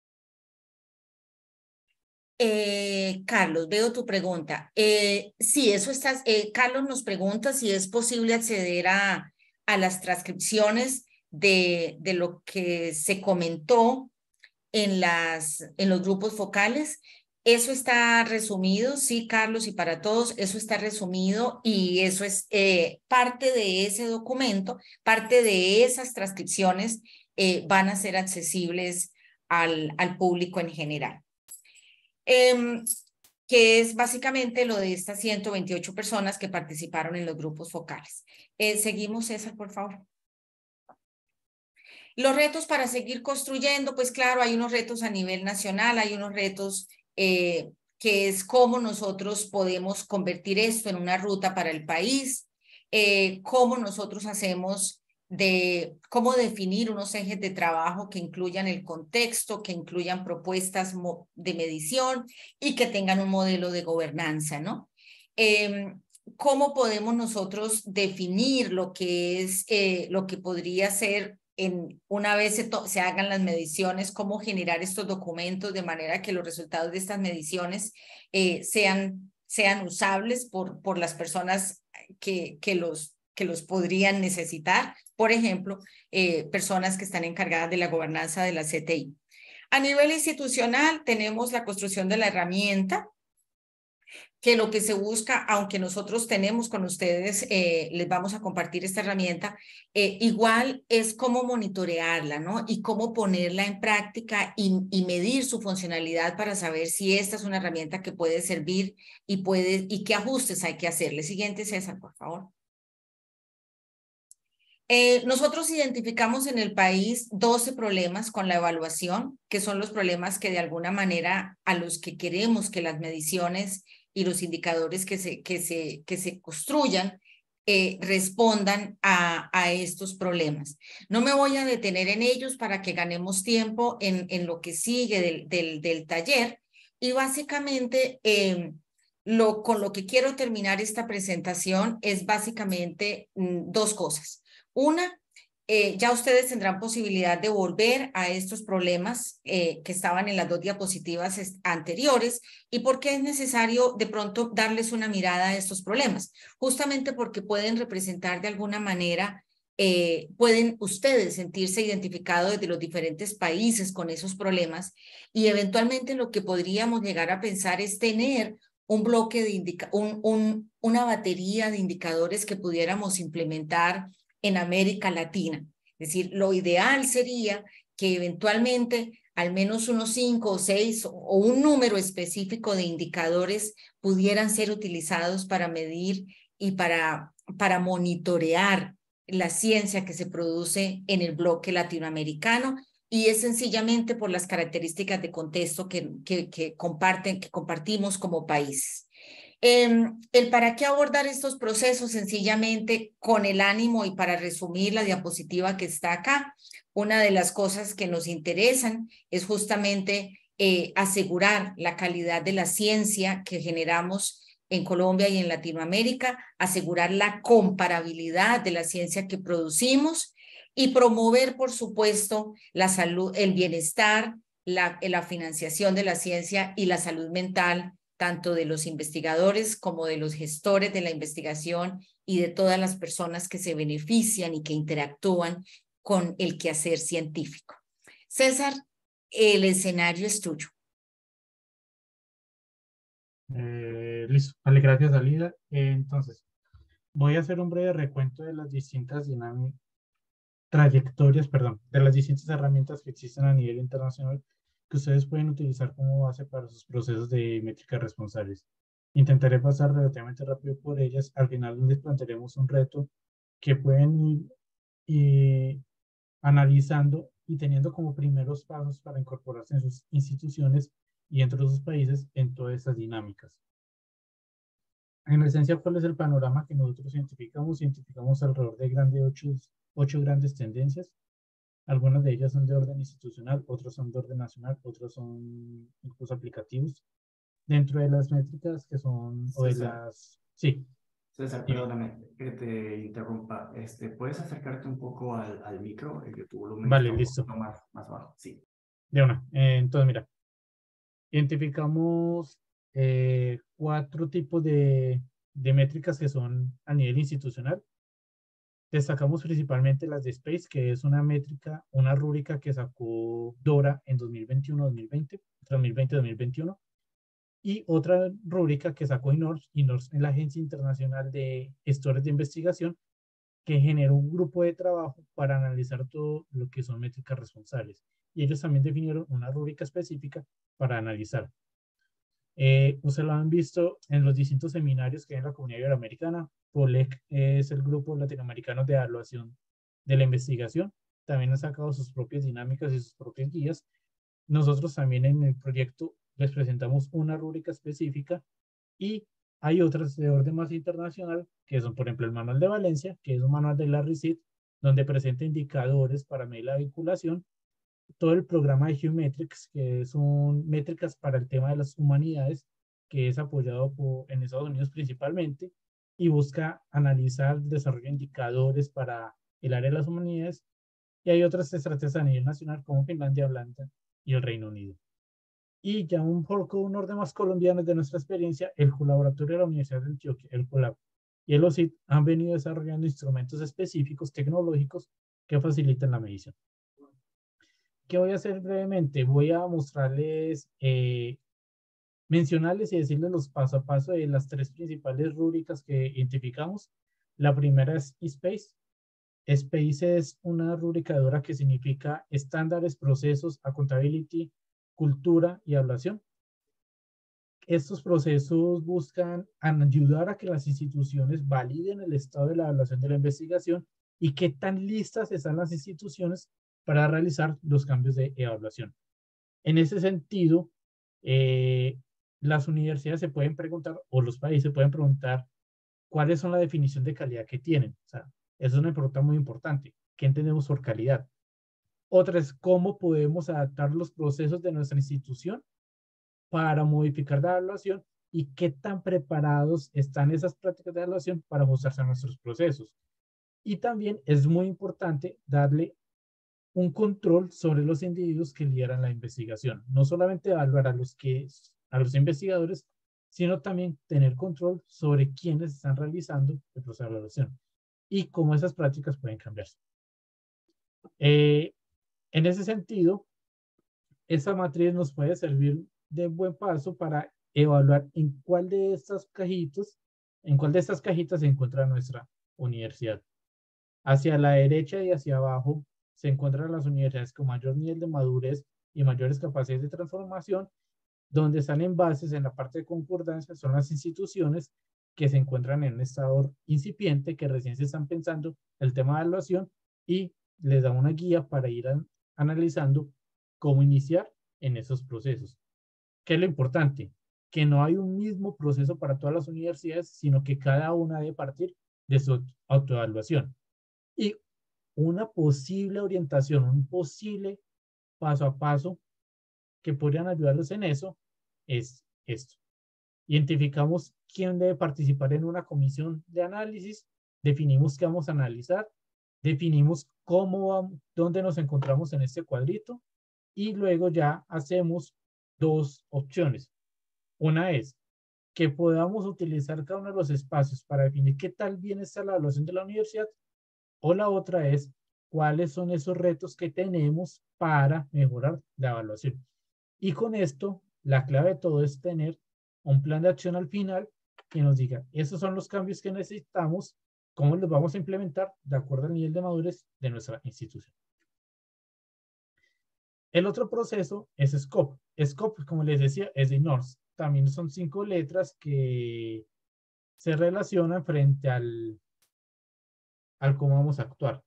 Eh, Carlos, veo tu pregunta. Eh, sí, eso está, eh, Carlos nos pregunta si es posible acceder a, a las transcripciones de, de lo que se comentó en, las, en los grupos focales. Eso está resumido, sí, Carlos, y para todos, eso está resumido y eso es eh, parte de ese documento, parte de esas transcripciones eh, van a ser accesibles al, al público en general. Eh, que es básicamente lo de estas ciento veintiocho personas que participaron en los grupos focales. Eh, seguimos, César, por favor. Los retos para seguir construyendo, pues claro, hay unos retos a nivel nacional, hay unos retos eh, que es cómo nosotros podemos convertir esto en una ruta para el país, eh, cómo nosotros hacemos de cómo definir unos ejes de trabajo que incluyan el contexto, que incluyan propuestas de medición y que tengan un modelo de gobernanza, ¿no? Eh, ¿Cómo podemos nosotros definir lo que es, eh, lo que podría ser, en, una vez se, se hagan las mediciones, cómo generar estos documentos de manera que los resultados de estas mediciones eh, sean, sean usables por, por las personas que, que los que los podrían necesitar, por ejemplo, eh, personas que están encargadas de la gobernanza de la C T I. A nivel institucional tenemos la construcción de la herramienta, que lo que se busca, aunque nosotros tenemos con ustedes, eh, les vamos a compartir esta herramienta, eh, igual es cómo monitorearla, ¿no? Y cómo ponerla en práctica y, y medir su funcionalidad para saber si esta es una herramienta que puede servir y, puede, y qué ajustes hay que hacerle. Siguiente, César, por favor. Eh, nosotros identificamos en el país doce problemas con la evaluación, que son los problemas que de alguna manera a los que queremos que las mediciones y los indicadores que se, que se, que se construyan eh, respondan a, a estos problemas. No me voy a detener en ellos para que ganemos tiempo en, en lo que sigue del, del, del taller, y básicamente eh, lo, con lo que quiero terminar esta presentación es básicamente mm, dos cosas. Una, Eh, ya ustedes tendrán posibilidad de volver a estos problemas eh, que estaban en las dos diapositivas anteriores, y por qué es necesario de pronto darles una mirada a estos problemas, justamente porque pueden representar de alguna manera, eh, pueden ustedes sentirse identificados desde los diferentes países con esos problemas, y eventualmente lo que podríamos llegar a pensar es tener un bloque de indica un, un, una batería de indicadores que pudiéramos implementar en América Latina. Es decir, lo ideal sería que eventualmente al menos unos cinco o seis o un número específico de indicadores pudieran ser utilizados para medir y para, para monitorear la ciencia que se produce en el bloque latinoamericano, y es sencillamente por las características de contexto que, que, que, comparten, que compartimos como países. Eh, el para qué abordar estos procesos, sencillamente con el ánimo, y para resumir la diapositiva que está acá, una de las cosas que nos interesan es justamente eh, asegurar la calidad de la ciencia que generamos en Colombia y en Latinoamérica, asegurar la comparabilidad de la ciencia que producimos y promover, por supuesto, la salud, el bienestar, la, la financiación de la ciencia y la salud mental, tanto de los investigadores como de los gestores de la investigación y de todas las personas que se benefician y que interactúan con el quehacer científico. César, el escenario es tuyo. Eh, listo, vale, gracias, Alida. Eh, entonces, voy a hacer un breve recuento de las distintas dinámicas, trayectorias, perdón, de las distintas herramientas que existen a nivel internacional que ustedes pueden utilizar como base para sus procesos de métricas responsables. Intentaré pasar relativamente rápido por ellas. Al final les plantearemos un reto que pueden ir eh, analizando y teniendo como primeros pasos para incorporarse en sus instituciones y dentro de sus países en todas esas dinámicas. En esencia, ¿cuál es el panorama que nosotros identificamos? Identificamos alrededor de grandes ocho, ocho grandes tendencias. Algunas de ellas son de orden institucional, otras son de orden nacional, otras son incluso aplicativos. Dentro de las métricas que son, o de César, las, sí. César, perdóname que te interrumpa. Este, ¿puedes acercarte un poco al, al micro? El de tu volumen Vale, está un listo. poquito más, más bajo. Sí. De una. Eh, entonces, mira, identificamos eh, cuatro tipos de, de métricas que son a nivel institucional. Destacamos principalmente las de SPACE, que es una métrica, una rúbrica que sacó DORA en dos mil veintiuno dos mil veinte, dos mil veinte dos mil veintiuno, y otra rúbrica que sacó INORS, INORS es la Agencia Internacional de Gestores de Investigación, que generó un grupo de trabajo para analizar todo lo que son métricas responsables. Y ellos también definieron una rúbrica específica para analizar. Eh, ustedes lo han visto en los distintos seminarios que hay en la comunidad iberoamericana. POLEC es el grupo latinoamericano de evaluación de la investigación. También han sacado sus propias dinámicas y sus propias guías. Nosotros también en el proyecto les presentamos una rúbrica específica, y hay otras de orden más internacional, que son, por ejemplo, el manual de Valencia, que es un manual de Larry Seed, donde presenta indicadores para medir la vinculación. Todo el programa de Humetrics, que son métricas para el tema de las humanidades, que es apoyado por, en Estados Unidos principalmente, y busca analizar, desarrollar indicadores para el área de las humanidades. Y hay otras estrategias a nivel nacional como Finlandia, Holanda y el Reino Unido. Y ya un poco un orden más colombiano de nuestra experiencia, el Laboratorio de la Universidad de Antioquia, el COLAB, y el O S I T han venido desarrollando instrumentos específicos tecnológicos que facilitan la medición. ¿Qué voy a hacer brevemente? Voy a mostrarles, eh, mencionarles y decirles los paso a paso de las tres principales rúbricas que identificamos. La primera es SPACE. SPACE es una rúbrica de DORA que significa estándares, procesos, accountability, cultura y evaluación. Estos procesos buscan ayudar a que las instituciones validen el estado de la evaluación de la investigación y qué tan listas están las instituciones para realizar los cambios de evaluación. En ese sentido, eh, las universidades se pueden preguntar, o los países se pueden preguntar, ¿cuáles son la definición de calidad que tienen? O sea, eso es una pregunta muy importante. ¿Qué entendemos por calidad? Otra es cómo podemos adaptar los procesos de nuestra institución para modificar la evaluación y qué tan preparados están esas prácticas de evaluación para ajustarse a nuestros procesos. Y también es muy importante darle un control sobre los individuos que lideran la investigación. No solamente evaluar a los, que, a los investigadores, sino también tener control sobre quiénes están realizando el proceso de evaluación y cómo esas prácticas pueden cambiarse. Eh, en ese sentido, esa matriz nos puede servir de buen paso para evaluar en cuál de estas cajitas, en cuál de estas cajitas se encuentra nuestra universidad. Hacia la derecha y hacia abajo se encuentran las universidades con mayor nivel de madurez y mayores capacidades de transformación. Donde están en bases en la parte de concordancia son las instituciones que se encuentran en un estado incipiente, que recién se están pensando el tema de evaluación y les da una guía para ir a, analizando cómo iniciar en esos procesos. ¿Qué es lo importante? Que no hay un mismo proceso para todas las universidades, sino que cada una debe partir de su autoevaluación. Y una posible orientación, un posible paso a paso que podrían ayudarlos en eso es esto. Identificamos quién debe participar en una comisión de análisis, definimos qué vamos a analizar, definimos cómo vamos, dónde nos encontramos en este cuadrito y luego ya hacemos dos opciones. Una es que podamos utilizar cada uno de los espacios para definir qué tal bien está la evaluación de la universidad, o la otra es cuáles son esos retos que tenemos para mejorar la evaluación. Y con esto, la clave de todo es tener un plan de acción al final que nos diga, esos son los cambios que necesitamos, cómo los vamos a implementar de acuerdo al nivel de madurez de nuestra institución. El otro proceso es SCOPE. SCOPE, como les decía, es de North. También son cinco letras que se relacionan frente al, al cómo vamos a actuar.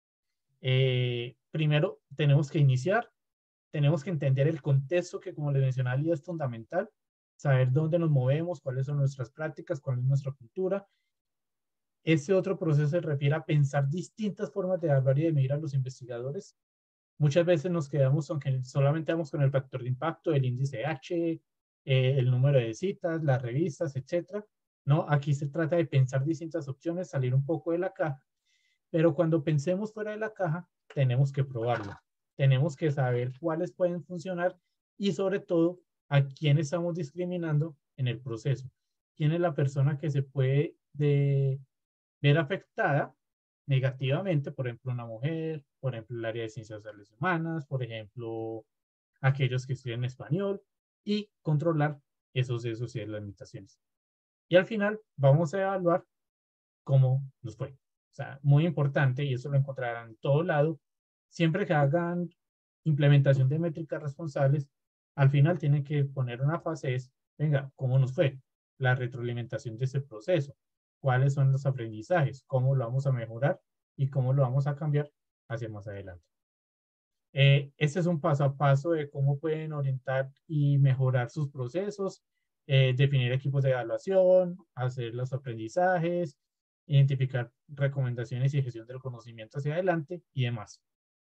Eh, primero, tenemos que iniciar, tenemos que entender el contexto que, como les mencionaba, es fundamental, saber dónde nos movemos, cuáles son nuestras prácticas, cuál es nuestra cultura. Ese otro proceso se refiere a pensar distintas formas de evaluar y de medir a los investigadores. Muchas veces nos quedamos con que solamente vamos con el factor de impacto, el índice H, eh, el número de citas, las revistas, etcétera. No, aquí se trata de pensar distintas opciones, salir un poco de la caja, pero cuando pensemos fuera de la caja, tenemos que probarlo. Tenemos que saber cuáles pueden funcionar y sobre todo a quién estamos discriminando en el proceso. ¿Quién es la persona que se puede de, ver afectada negativamente? Por ejemplo, una mujer, por ejemplo, el área de ciencias sociales y humanas, por ejemplo, aquellos que estudian español y controlar esos sesgos y las limitaciones. Y al final vamos a evaluar cómo nos fue. O sea, muy importante, y eso lo encontrarán en todo lado, siempre que hagan implementación de métricas responsables, al final tienen que poner una fase es, venga, ¿cómo nos fue? La retroalimentación de ese proceso. ¿Cuáles son los aprendizajes? ¿Cómo lo vamos a mejorar? ¿Y cómo lo vamos a cambiar hacia más adelante? Eh, este es un paso a paso de cómo pueden orientar y mejorar sus procesos, eh, definir equipos de evaluación, hacer los aprendizajes, identificar recomendaciones y gestión del conocimiento hacia adelante y demás.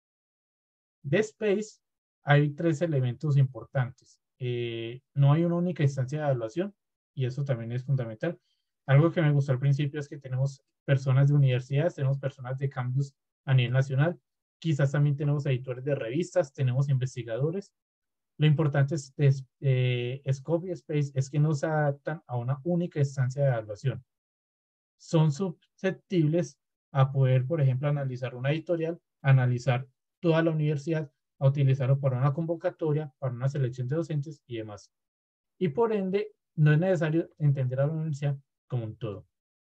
De SPACE hay tres elementos importantes. Eh, no hay una única instancia de evaluación y eso también es fundamental. Algo que me gustó al principio es que tenemos personas de universidades, tenemos personas de campus a nivel nacional, quizás también tenemos editores de revistas, tenemos investigadores. Lo importante es, es eh, SCOPE y SPACE es que no se adaptan a una única instancia de evaluación. Son susceptibles a poder, por ejemplo, analizar una editorial, analizar toda la universidad, a utilizarlo para una convocatoria, para una selección de docentes y demás. Y por ende, no es necesario entender a la universidad como un todo.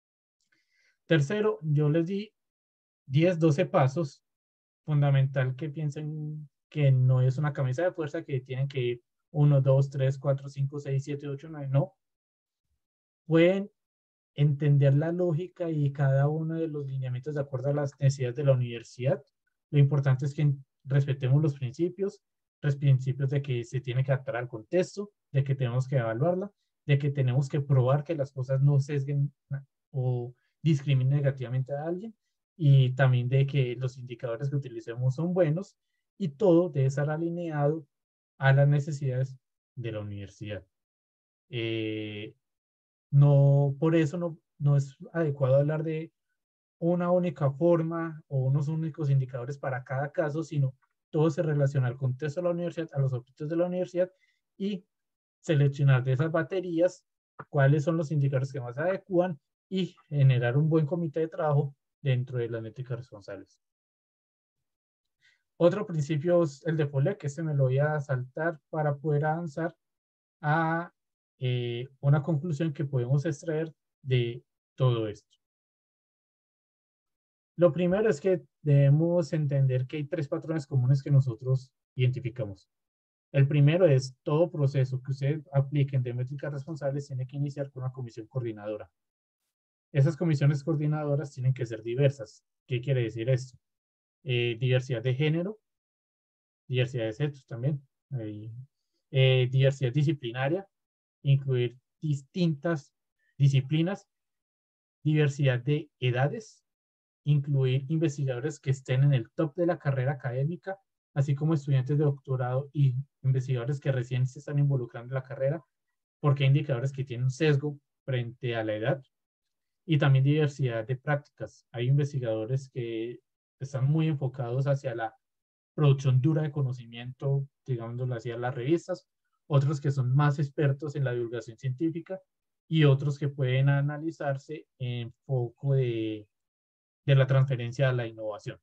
Tercero, yo les di diez, doce pasos. Fundamental que piensen que no es una camisa de fuerza, que tienen que ir uno, dos, tres, cuatro, cinco, seis, siete, ocho, nueve, no. Pueden entender la lógica y cada uno de los lineamientos de acuerdo a las necesidades de la universidad. Lo importante es que respetemos los principios, los principios de que se tiene que adaptar al contexto, de que tenemos que evaluarla, de que tenemos que probar que las cosas no sesguen o discrimine negativamente a alguien, y también de que los indicadores que utilicemos son buenos y todo debe estar alineado a las necesidades de la universidad. Eh, no, por eso no, no es adecuado hablar de una única forma o unos únicos indicadores para cada caso, sino todo se relaciona al contexto de la universidad, a los objetivos de la universidad, y seleccionar de esas baterías cuáles son los indicadores que más se adecuan y generar un buen comité de trabajo dentro de las métricas responsables. Otro principio es el de Follett, que este me lo voy a saltar para poder avanzar a eh, una conclusión que podemos extraer de todo esto. Lo primero es que debemos entender que hay tres patrones comunes que nosotros identificamos. El primero es todo proceso que ustedes apliquen de métricas responsables tiene que iniciar con una comisión coordinadora. Esas comisiones coordinadoras tienen que ser diversas. ¿Qué quiere decir esto? Eh, diversidad de género, diversidad de sexos también, eh, eh, diversidad disciplinaria, incluir distintas disciplinas, diversidad de edades, incluir investigadores que estén en el top de la carrera académica, así como estudiantes de doctorado y investigadores que recién se están involucrando en la carrera, porque hay indicadores que tienen un sesgo frente a la edad, y también diversidad de prácticas. Hay investigadores que están muy enfocados hacia la producción dura de conocimiento, digámoslo así, a las revistas, otros que son más expertos en la divulgación científica y otros que pueden analizarse en foco de, de la transferencia a la innovación.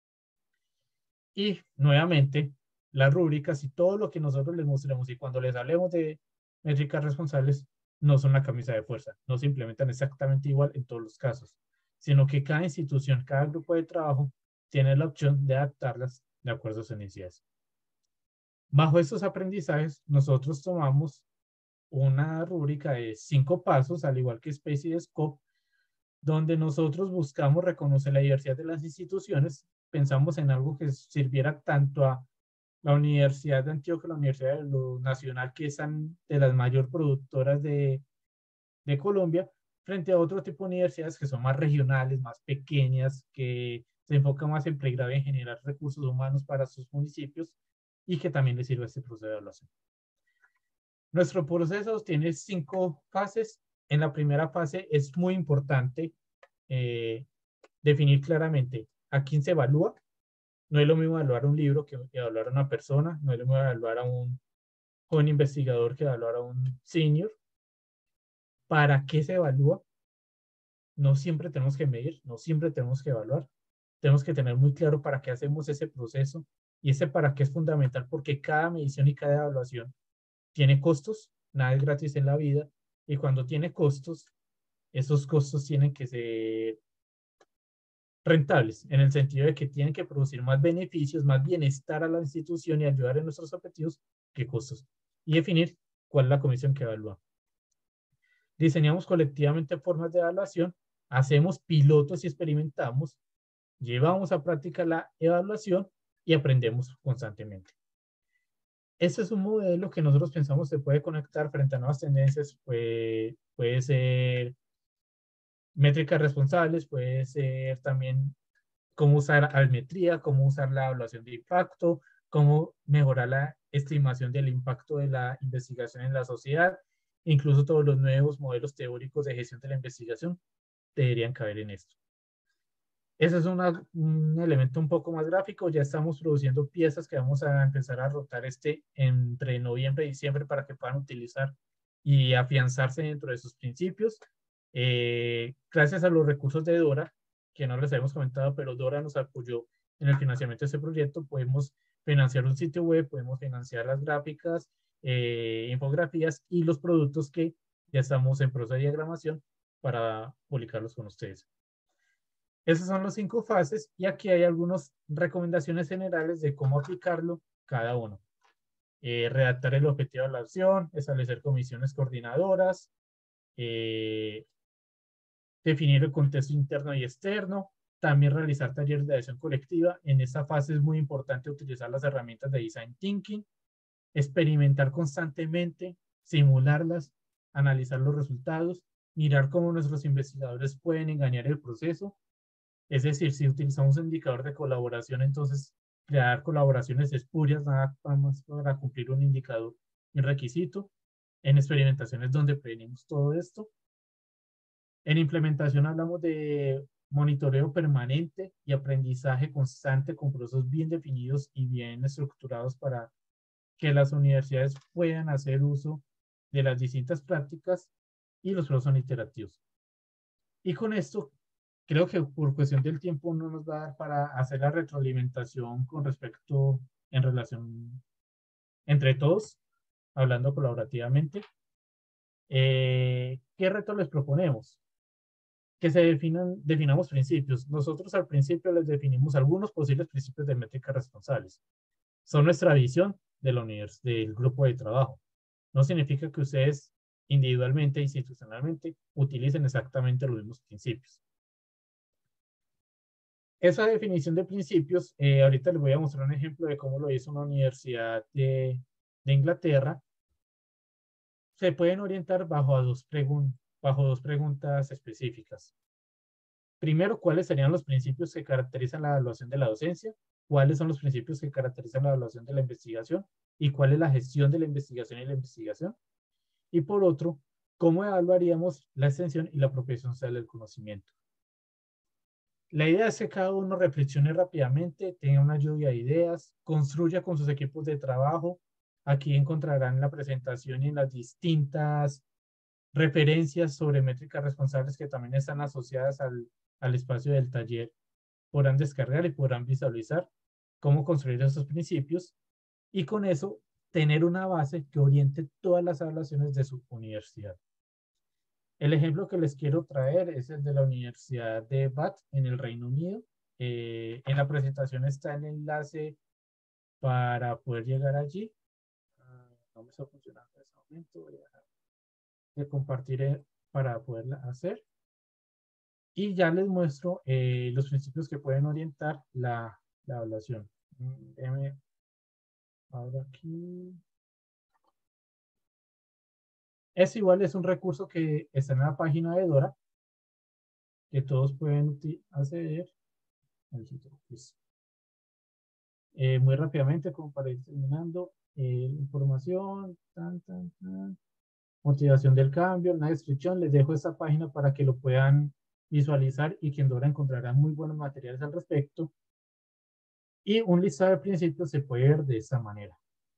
Y nuevamente, las rúbricas y todo lo que nosotros les mostremos y cuando les hablemos de métricas responsables no son la camisa de fuerza, no se implementan exactamente igual en todos los casos, sino que cada institución, cada grupo de trabajo tiene la opción de adaptarlas de acuerdo a sus necesidades. Bajo estos aprendizajes, nosotros tomamos una rúbrica de cinco pasos, al igual que Space y Scope, donde nosotros buscamos reconocer la diversidad de las instituciones. Pensamos en algo que sirviera tanto a la Universidad de Antioquia, la Universidad de lo Nacional, que son de las mayor productoras de, de Colombia, frente a otro tipo de universidades que son más regionales, más pequeñas, que se enfocan más en pregrado y en generar recursos humanos para sus municipios y que también les sirve este proceso de evaluación. Nuestro proceso tiene cinco fases. En la primera fase es muy importante eh, definir claramente a quién se evalúa. No es lo mismo evaluar un libro que evaluar a una persona, no es lo mismo evaluar a un joven investigador que evaluar a un senior. ¿Para qué se evalúa? No siempre tenemos que medir, no siempre tenemos que evaluar. Tenemos que tener muy claro para qué hacemos ese proceso, y ese para qué es fundamental porque cada medición y cada evaluación tiene costos, nada es gratis en la vida, y cuando tiene costos, esos costos tienen que ser rentables, en el sentido de que tienen que producir más beneficios, más bienestar a la institución y ayudar en nuestros objetivos que costos. Y definir cuál es la comisión que evalúa. Diseñamos colectivamente formas de evaluación, hacemos pilotos y experimentamos, llevamos a práctica la evaluación y aprendemos constantemente. Este es un modelo que nosotros pensamos se puede conectar frente a nuevas tendencias, puede, puede ser métricas responsables, puede ser también cómo usar almetría, cómo usar la evaluación de impacto, cómo mejorar la estimación del impacto de la investigación en la sociedad, incluso todos los nuevos modelos teóricos de gestión de la investigación deberían caber en esto. Ese es una, un elemento un poco más gráfico. Ya estamos produciendo piezas que vamos a empezar a rotar este entre noviembre y diciembre para que puedan utilizar y afianzarse dentro de sus principios. Eh, gracias a los recursos de Dora, que no les habíamos comentado, pero Dora nos apoyó en el financiamiento de este proyecto. Podemos financiar un sitio web, podemos financiar las gráficas, eh, infografías y los productos que ya estamos en proceso de diagramación para publicarlos con ustedes. Esas son las cinco fases y aquí hay algunas recomendaciones generales de cómo aplicarlo cada uno. Eh, redactar el objetivo de la acción, establecer comisiones coordinadoras, eh, definir el contexto interno y externo, también realizar talleres de acción colectiva. En esta fase es muy importante utilizar las herramientas de Design Thinking, experimentar constantemente, simularlas, analizar los resultados mirar cómo nuestros investigadores pueden engañar el proceso. Es decir, si utilizamos un indicador de colaboración, entonces crear colaboraciones espurias nada más para cumplir un indicador y un requisito. En experimentaciones donde prevenimos todo esto. En implementación hablamos de monitoreo permanente y aprendizaje constante con procesos bien definidos y bien estructurados para que las universidades puedan hacer uso de las distintas prácticas y los procesos son iterativos. Y con esto, creo que por cuestión del tiempo no nos va a dar para hacer la retroalimentación con respecto en relación entre todos, hablando colaborativamente. Eh, ¿Qué reto les proponemos? Que se definan, definamos principios. Nosotros al principio les definimos algunos posibles principios de métricas responsables. Son nuestra visión de la univers del grupo de trabajo. No significa que ustedes individualmente e institucionalmente utilicen exactamente los mismos principios. Esa definición de principios, eh, ahorita les voy a mostrar un ejemplo de cómo lo hizo una universidad de, de Inglaterra. Se pueden orientar bajo dos, pregun bajo dos preguntas específicas. Primero, ¿cuáles serían los principios que caracterizan la evaluación de la docencia? ¿Cuáles son los principios que caracterizan la evaluación de la investigación? ¿Y cuál es la gestión de la investigación y la investigación? Y por otro, ¿cómo evaluaríamos la extensión y la apropiación social del conocimiento? La idea es que cada uno reflexione rápidamente, tenga una lluvia de ideas, construya con sus equipos de trabajo. Aquí encontrarán la presentación y en las distintas referencias sobre métricas responsables que también están asociadas al, al espacio del taller. Podrán descargar y podrán visualizar cómo construir esos principios y con eso tener una base que oriente todas las evaluaciones de su universidad. El ejemplo que les quiero traer es el de la Universidad de Bath en el Reino Unido. Eh, en la presentación está el enlace para poder llegar allí. Uh, no me está funcionando en este momento. Voy a dejar de compartir para poderla hacer. Y ya les muestro eh, los principios que pueden orientar la, la evaluación. Déjenme ahora aquí. Es igual, es un recurso que está en la página de Dora, que todos pueden acceder. Eh, muy rápidamente, como para ir terminando, eh, información, tan, tan, tan, motivación del cambio, una descripción. Les dejo esta página para que lo puedan visualizar y que en Dora encontrarán muy buenos materiales al respecto. Y un listado de principios se puede ver de esta manera.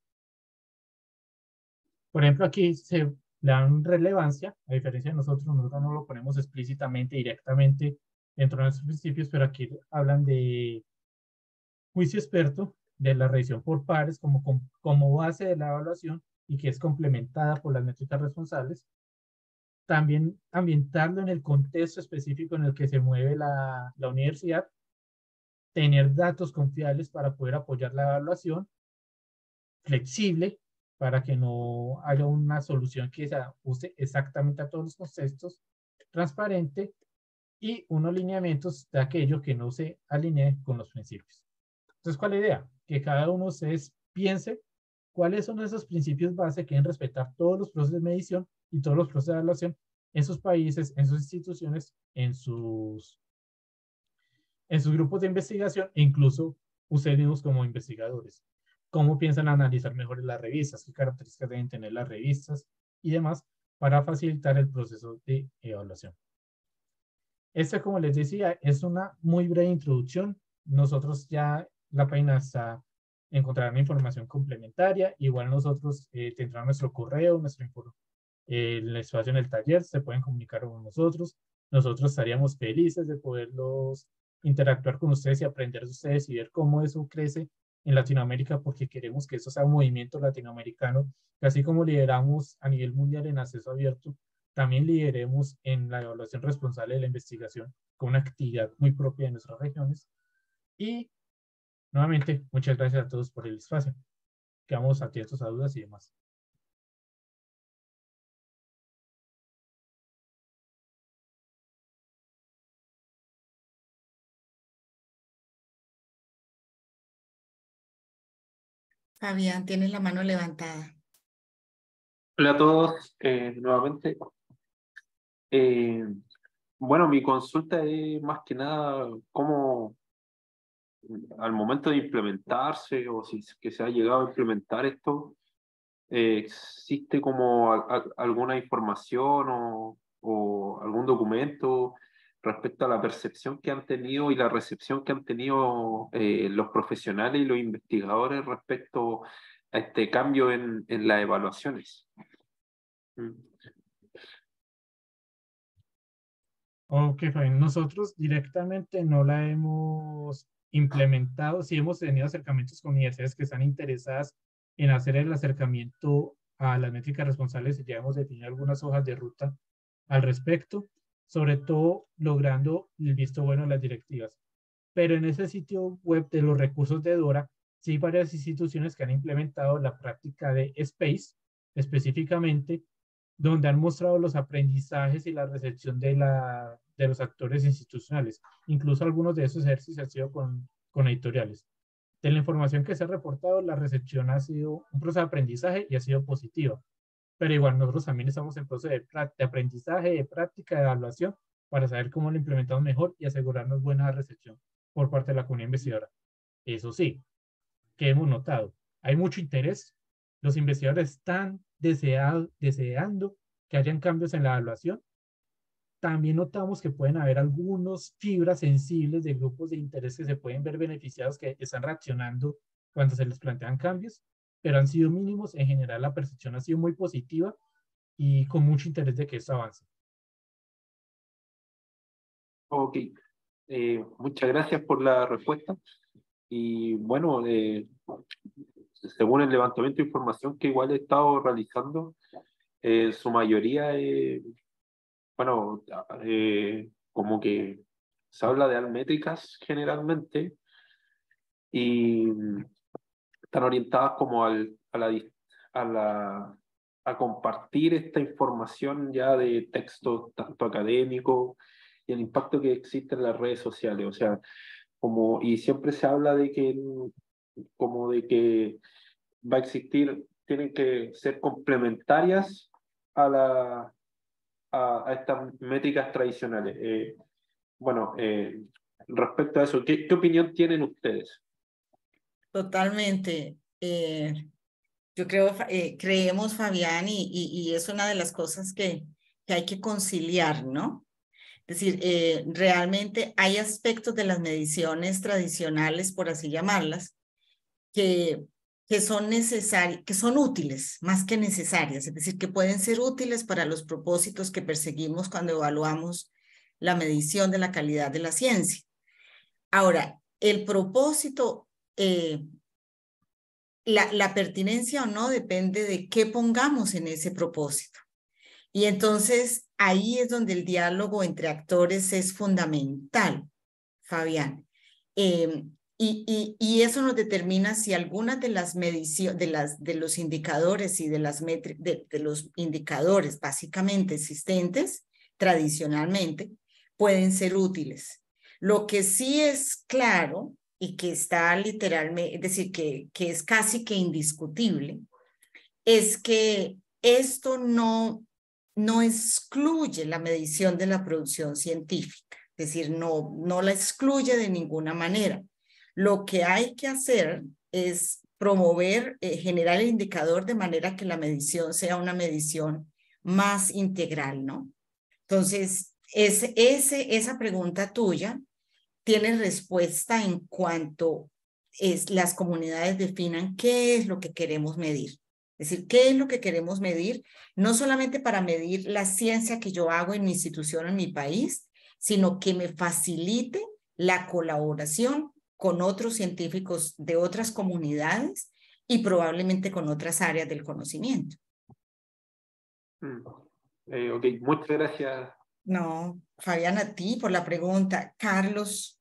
Por ejemplo, aquí se le dan relevancia, a diferencia de nosotros, nosotros no lo ponemos explícitamente, directamente dentro de nuestros principios, pero aquí hablan de juicio experto, de la revisión por pares como, como base de la evaluación y que es complementada por las métricas responsables. También ambientarlo en el contexto específico en el que se mueve la, la universidad, tener datos confiables para poder apoyar la evaluación, flexible para que no haya una solución que se ajuste exactamente a todos los contextos, transparente y unos lineamientos de aquello que no se alinee con los principios. Entonces, ¿cuál es la idea? Que cada uno de ustedes piense cuáles son esos principios base que deben respetar todos los procesos de medición y todos los procesos de evaluación en sus países, en sus instituciones, en sus, en sus grupos de investigación e incluso ustedes mismos como investigadores. Cómo piensan analizar mejor las revistas, qué características deben tener las revistas y demás para facilitar el proceso de evaluación. Esta, como les decía, es una muy breve introducción. Nosotros ya la página está, encontrarán información complementaria. Igual nosotros eh, tendrán nuestro correo, nuestro eh, el espacio en el taller, se pueden comunicar con nosotros. Nosotros estaríamos felices de poderlos interactuar con ustedes y aprender de ustedes y ver cómo eso crece en Latinoamérica, porque queremos que eso sea un movimiento latinoamericano, que así como lideramos a nivel mundial en acceso abierto, también lideremos en la evaluación responsable de la investigación con una actividad muy propia de nuestras regiones. Y nuevamente, muchas gracias a todos por el espacio. Quedamos atentos a dudas y demás. Fabián, tienes la mano levantada. Hola a todos, eh, nuevamente. Eh, bueno, mi consulta es más que nada cómo al momento de implementarse o si es que se ha llegado a implementar esto, eh, ¿existe como a- a- alguna información o, o algún documento respecto a la percepción que han tenido y la recepción que han tenido eh, los profesionales y los investigadores respecto a este cambio en, en las evaluaciones? Mm. Ok, Fabián, nosotros directamente no la hemos implementado, sí hemos tenido acercamientos con universidades que están interesadas en hacer el acercamiento a las métricas responsables y ya hemos definido algunas hojas de ruta al respecto, sobre todo logrando el visto bueno de las directivas. Pero en ese sitio web de los recursos de Dora, sí hay varias instituciones que han implementado la práctica de SPACE específicamente, donde han mostrado los aprendizajes y la recepción de, la, de los actores institucionales. Incluso algunos de esos ejercicios han sido con, con editoriales. De la información que se ha reportado, la recepción ha sido un proceso de aprendizaje y ha sido positiva. Pero igual nosotros también estamos en proceso de, de aprendizaje, de práctica, de evaluación, para saber cómo lo implementamos mejor y asegurarnos buena recepción por parte de la comunidad investigadora. Eso sí, que hemos notado, hay mucho interés. Los investigadores están deseado, deseando que hayan cambios en la evaluación. También notamos que pueden haber algunas fibras sensibles de grupos de interés que se pueden ver beneficiados, que están reaccionando cuando se les plantean cambios, pero han sido mínimos. En general, la percepción ha sido muy positiva y con mucho interés de que esto avance. Ok, eh, muchas gracias por la respuesta. Y bueno, eh, según el levantamiento de información que igual he estado realizando, eh, su mayoría, eh, bueno, eh, como que se habla de almétricas generalmente y están orientadas como al, a, la, a, la, a compartir esta información ya de textos tanto académicos y el impacto que existe en las redes sociales. O sea, como, y siempre se habla de que, como de que va a existir, tienen que ser complementarias a, la, a, a estas métricas tradicionales. Eh, bueno, eh, respecto a eso, ¿qué, qué opinión tienen ustedes? Totalmente. Eh, yo creo, eh, creemos, Fabián, y, y, y es una de las cosas que, que hay que conciliar, ¿no? Es decir, eh, realmente hay aspectos de las mediciones tradicionales, por así llamarlas, que, que son necesarias, que son útiles más que necesarias, es decir, que pueden ser útiles para los propósitos que perseguimos cuando evaluamos la medición de la calidad de la ciencia. Ahora, el propósito, eh, la, la pertinencia o no depende de qué pongamos en ese propósito. Y entonces ahí es donde el diálogo entre actores es fundamental, Fabián. Eh, y, y, y eso nos determina si algunas de las mediciones, de, las, de los indicadores y de, las metri de, de los indicadores básicamente existentes tradicionalmente pueden ser útiles. Lo que sí es claro y que está literalmente, es decir, que, que es casi que indiscutible, es que esto no, no excluye la medición de la producción científica, es decir, no, no la excluye de ninguna manera. Lo que hay que hacer es promover, eh, generar el indicador de manera que la medición sea una medición más integral, ¿no? Entonces, ese, ese, esa pregunta tuya tiene respuesta en cuanto es, las comunidades definan qué es lo que queremos medir. Es decir, ¿qué es lo que queremos medir? No solamente para medir la ciencia que yo hago en mi institución, en mi país, sino que me facilite la colaboración con otros científicos de otras comunidades y probablemente con otras áreas del conocimiento. Mm. Eh, ok, muchas gracias. No, Fabián, a ti por la pregunta. Carlos.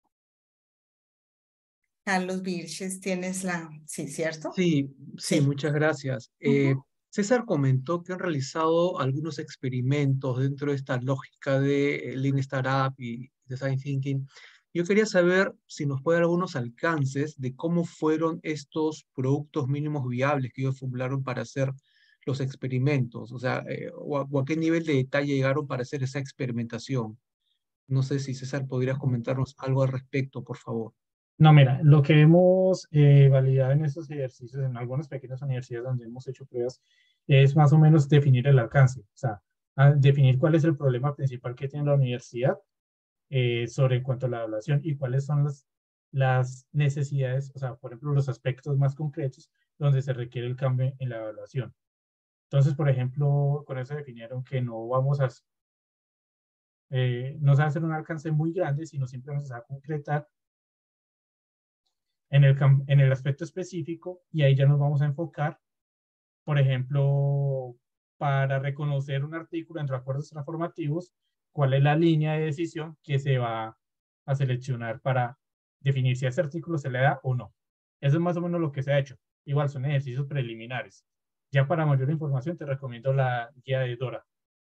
Carlos Vilches, tienes la... Sí, ¿cierto? Sí, sí, Sí. muchas gracias. Eh, Uh-huh. César comentó que han realizado algunos experimentos dentro de esta lógica de eh, Lean Startup y Design Thinking. Yo quería saber si nos puede dar algunos alcances de cómo fueron estos productos mínimos viables que ellos formularon para hacer los experimentos? O sea, eh, o, a, o a qué nivel de detalle llegaron para hacer esa experimentación. No sé si César podrías comentarnos algo al respecto, por favor. No, mira, lo que hemos eh, validado en estos ejercicios, en algunas pequeñas universidades donde hemos hecho pruebas, es más o menos definir el alcance, o sea, a definir cuál es el problema principal que tiene la universidad eh, sobre en cuanto a la evaluación y cuáles son las, las necesidades, o sea, por ejemplo, los aspectos más concretos donde se requiere el cambio en la evaluación. Entonces, por ejemplo, con eso definieron que no vamos a, eh, no se va a hacer un alcance muy grande, sino simplemente se va a concretar en el, en el aspecto específico y ahí ya nos vamos a enfocar, por ejemplo, para reconocer un artículo entre acuerdos transformativos, cuál es la línea de decisión que se va a seleccionar para definir si a ese artículo se le da o no. Eso es más o menos lo que se ha hecho. Igual son ejercicios preliminares. Ya para mayor información te recomiendo la guía de Dora.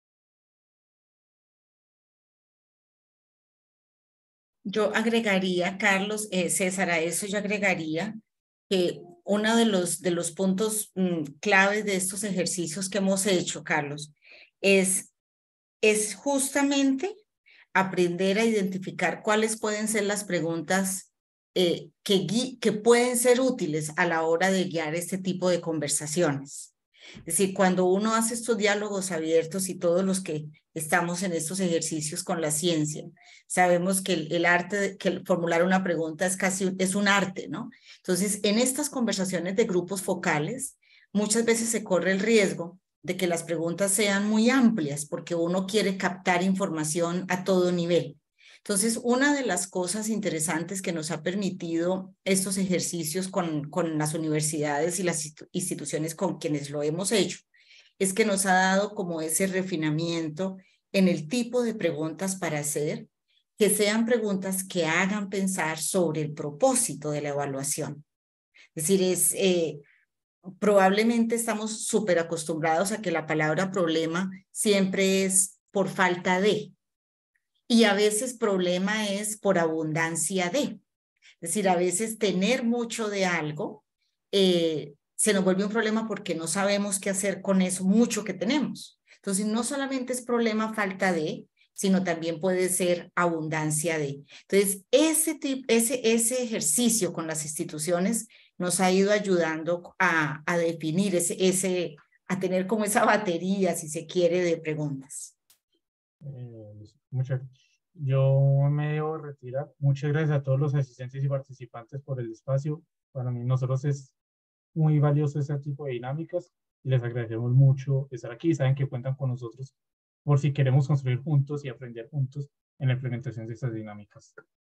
Yo agregaría, Carlos, eh, César, a eso yo agregaría que uno de los, de los puntos mm, claves de estos ejercicios que hemos hecho, Carlos, es, es justamente aprender a identificar cuáles pueden ser las preguntas eh, que, que pueden ser útiles a la hora de guiar este tipo de conversaciones. Es decir, cuando uno hace estos diálogos abiertos y todos los que estamos en estos ejercicios con la ciencia, sabemos que el, el arte, de, que el formular una pregunta es casi es un arte, ¿no? Entonces, en estas conversaciones de grupos focales, muchas veces se corre el riesgo de que las preguntas sean muy amplias porque uno quiere captar información a todo nivel. Entonces, una de las cosas interesantes que nos ha permitido estos ejercicios con, con las universidades y las instituciones con quienes lo hemos hecho es que nos ha dado como ese refinamiento en el tipo de preguntas para hacer, que sean preguntas que hagan pensar sobre el propósito de la evaluación. Es decir, es, eh, probablemente estamos súper acostumbrados a que la palabra problema siempre es por falta de. Y a veces problema es por abundancia de. Es decir, a veces tener mucho de algo eh, se nos vuelve un problema porque no sabemos qué hacer con eso mucho que tenemos. Entonces, no solamente es problema falta de, sino también puede ser abundancia de. Entonces, ese, tipo, ese, ese ejercicio con las instituciones nos ha ido ayudando a, a definir, ese, ese, a tener como esa batería, si se quiere, de preguntas. Eh, muchas, yo me debo retirar. Muchas gracias a todos los asistentes y participantes por el espacio. Para mí, nosotros es muy valioso ese tipo de dinámicas y les agradecemos mucho estar aquí. Saben que cuentan con nosotros por si queremos construir juntos y aprender juntos en la implementación de estas dinámicas.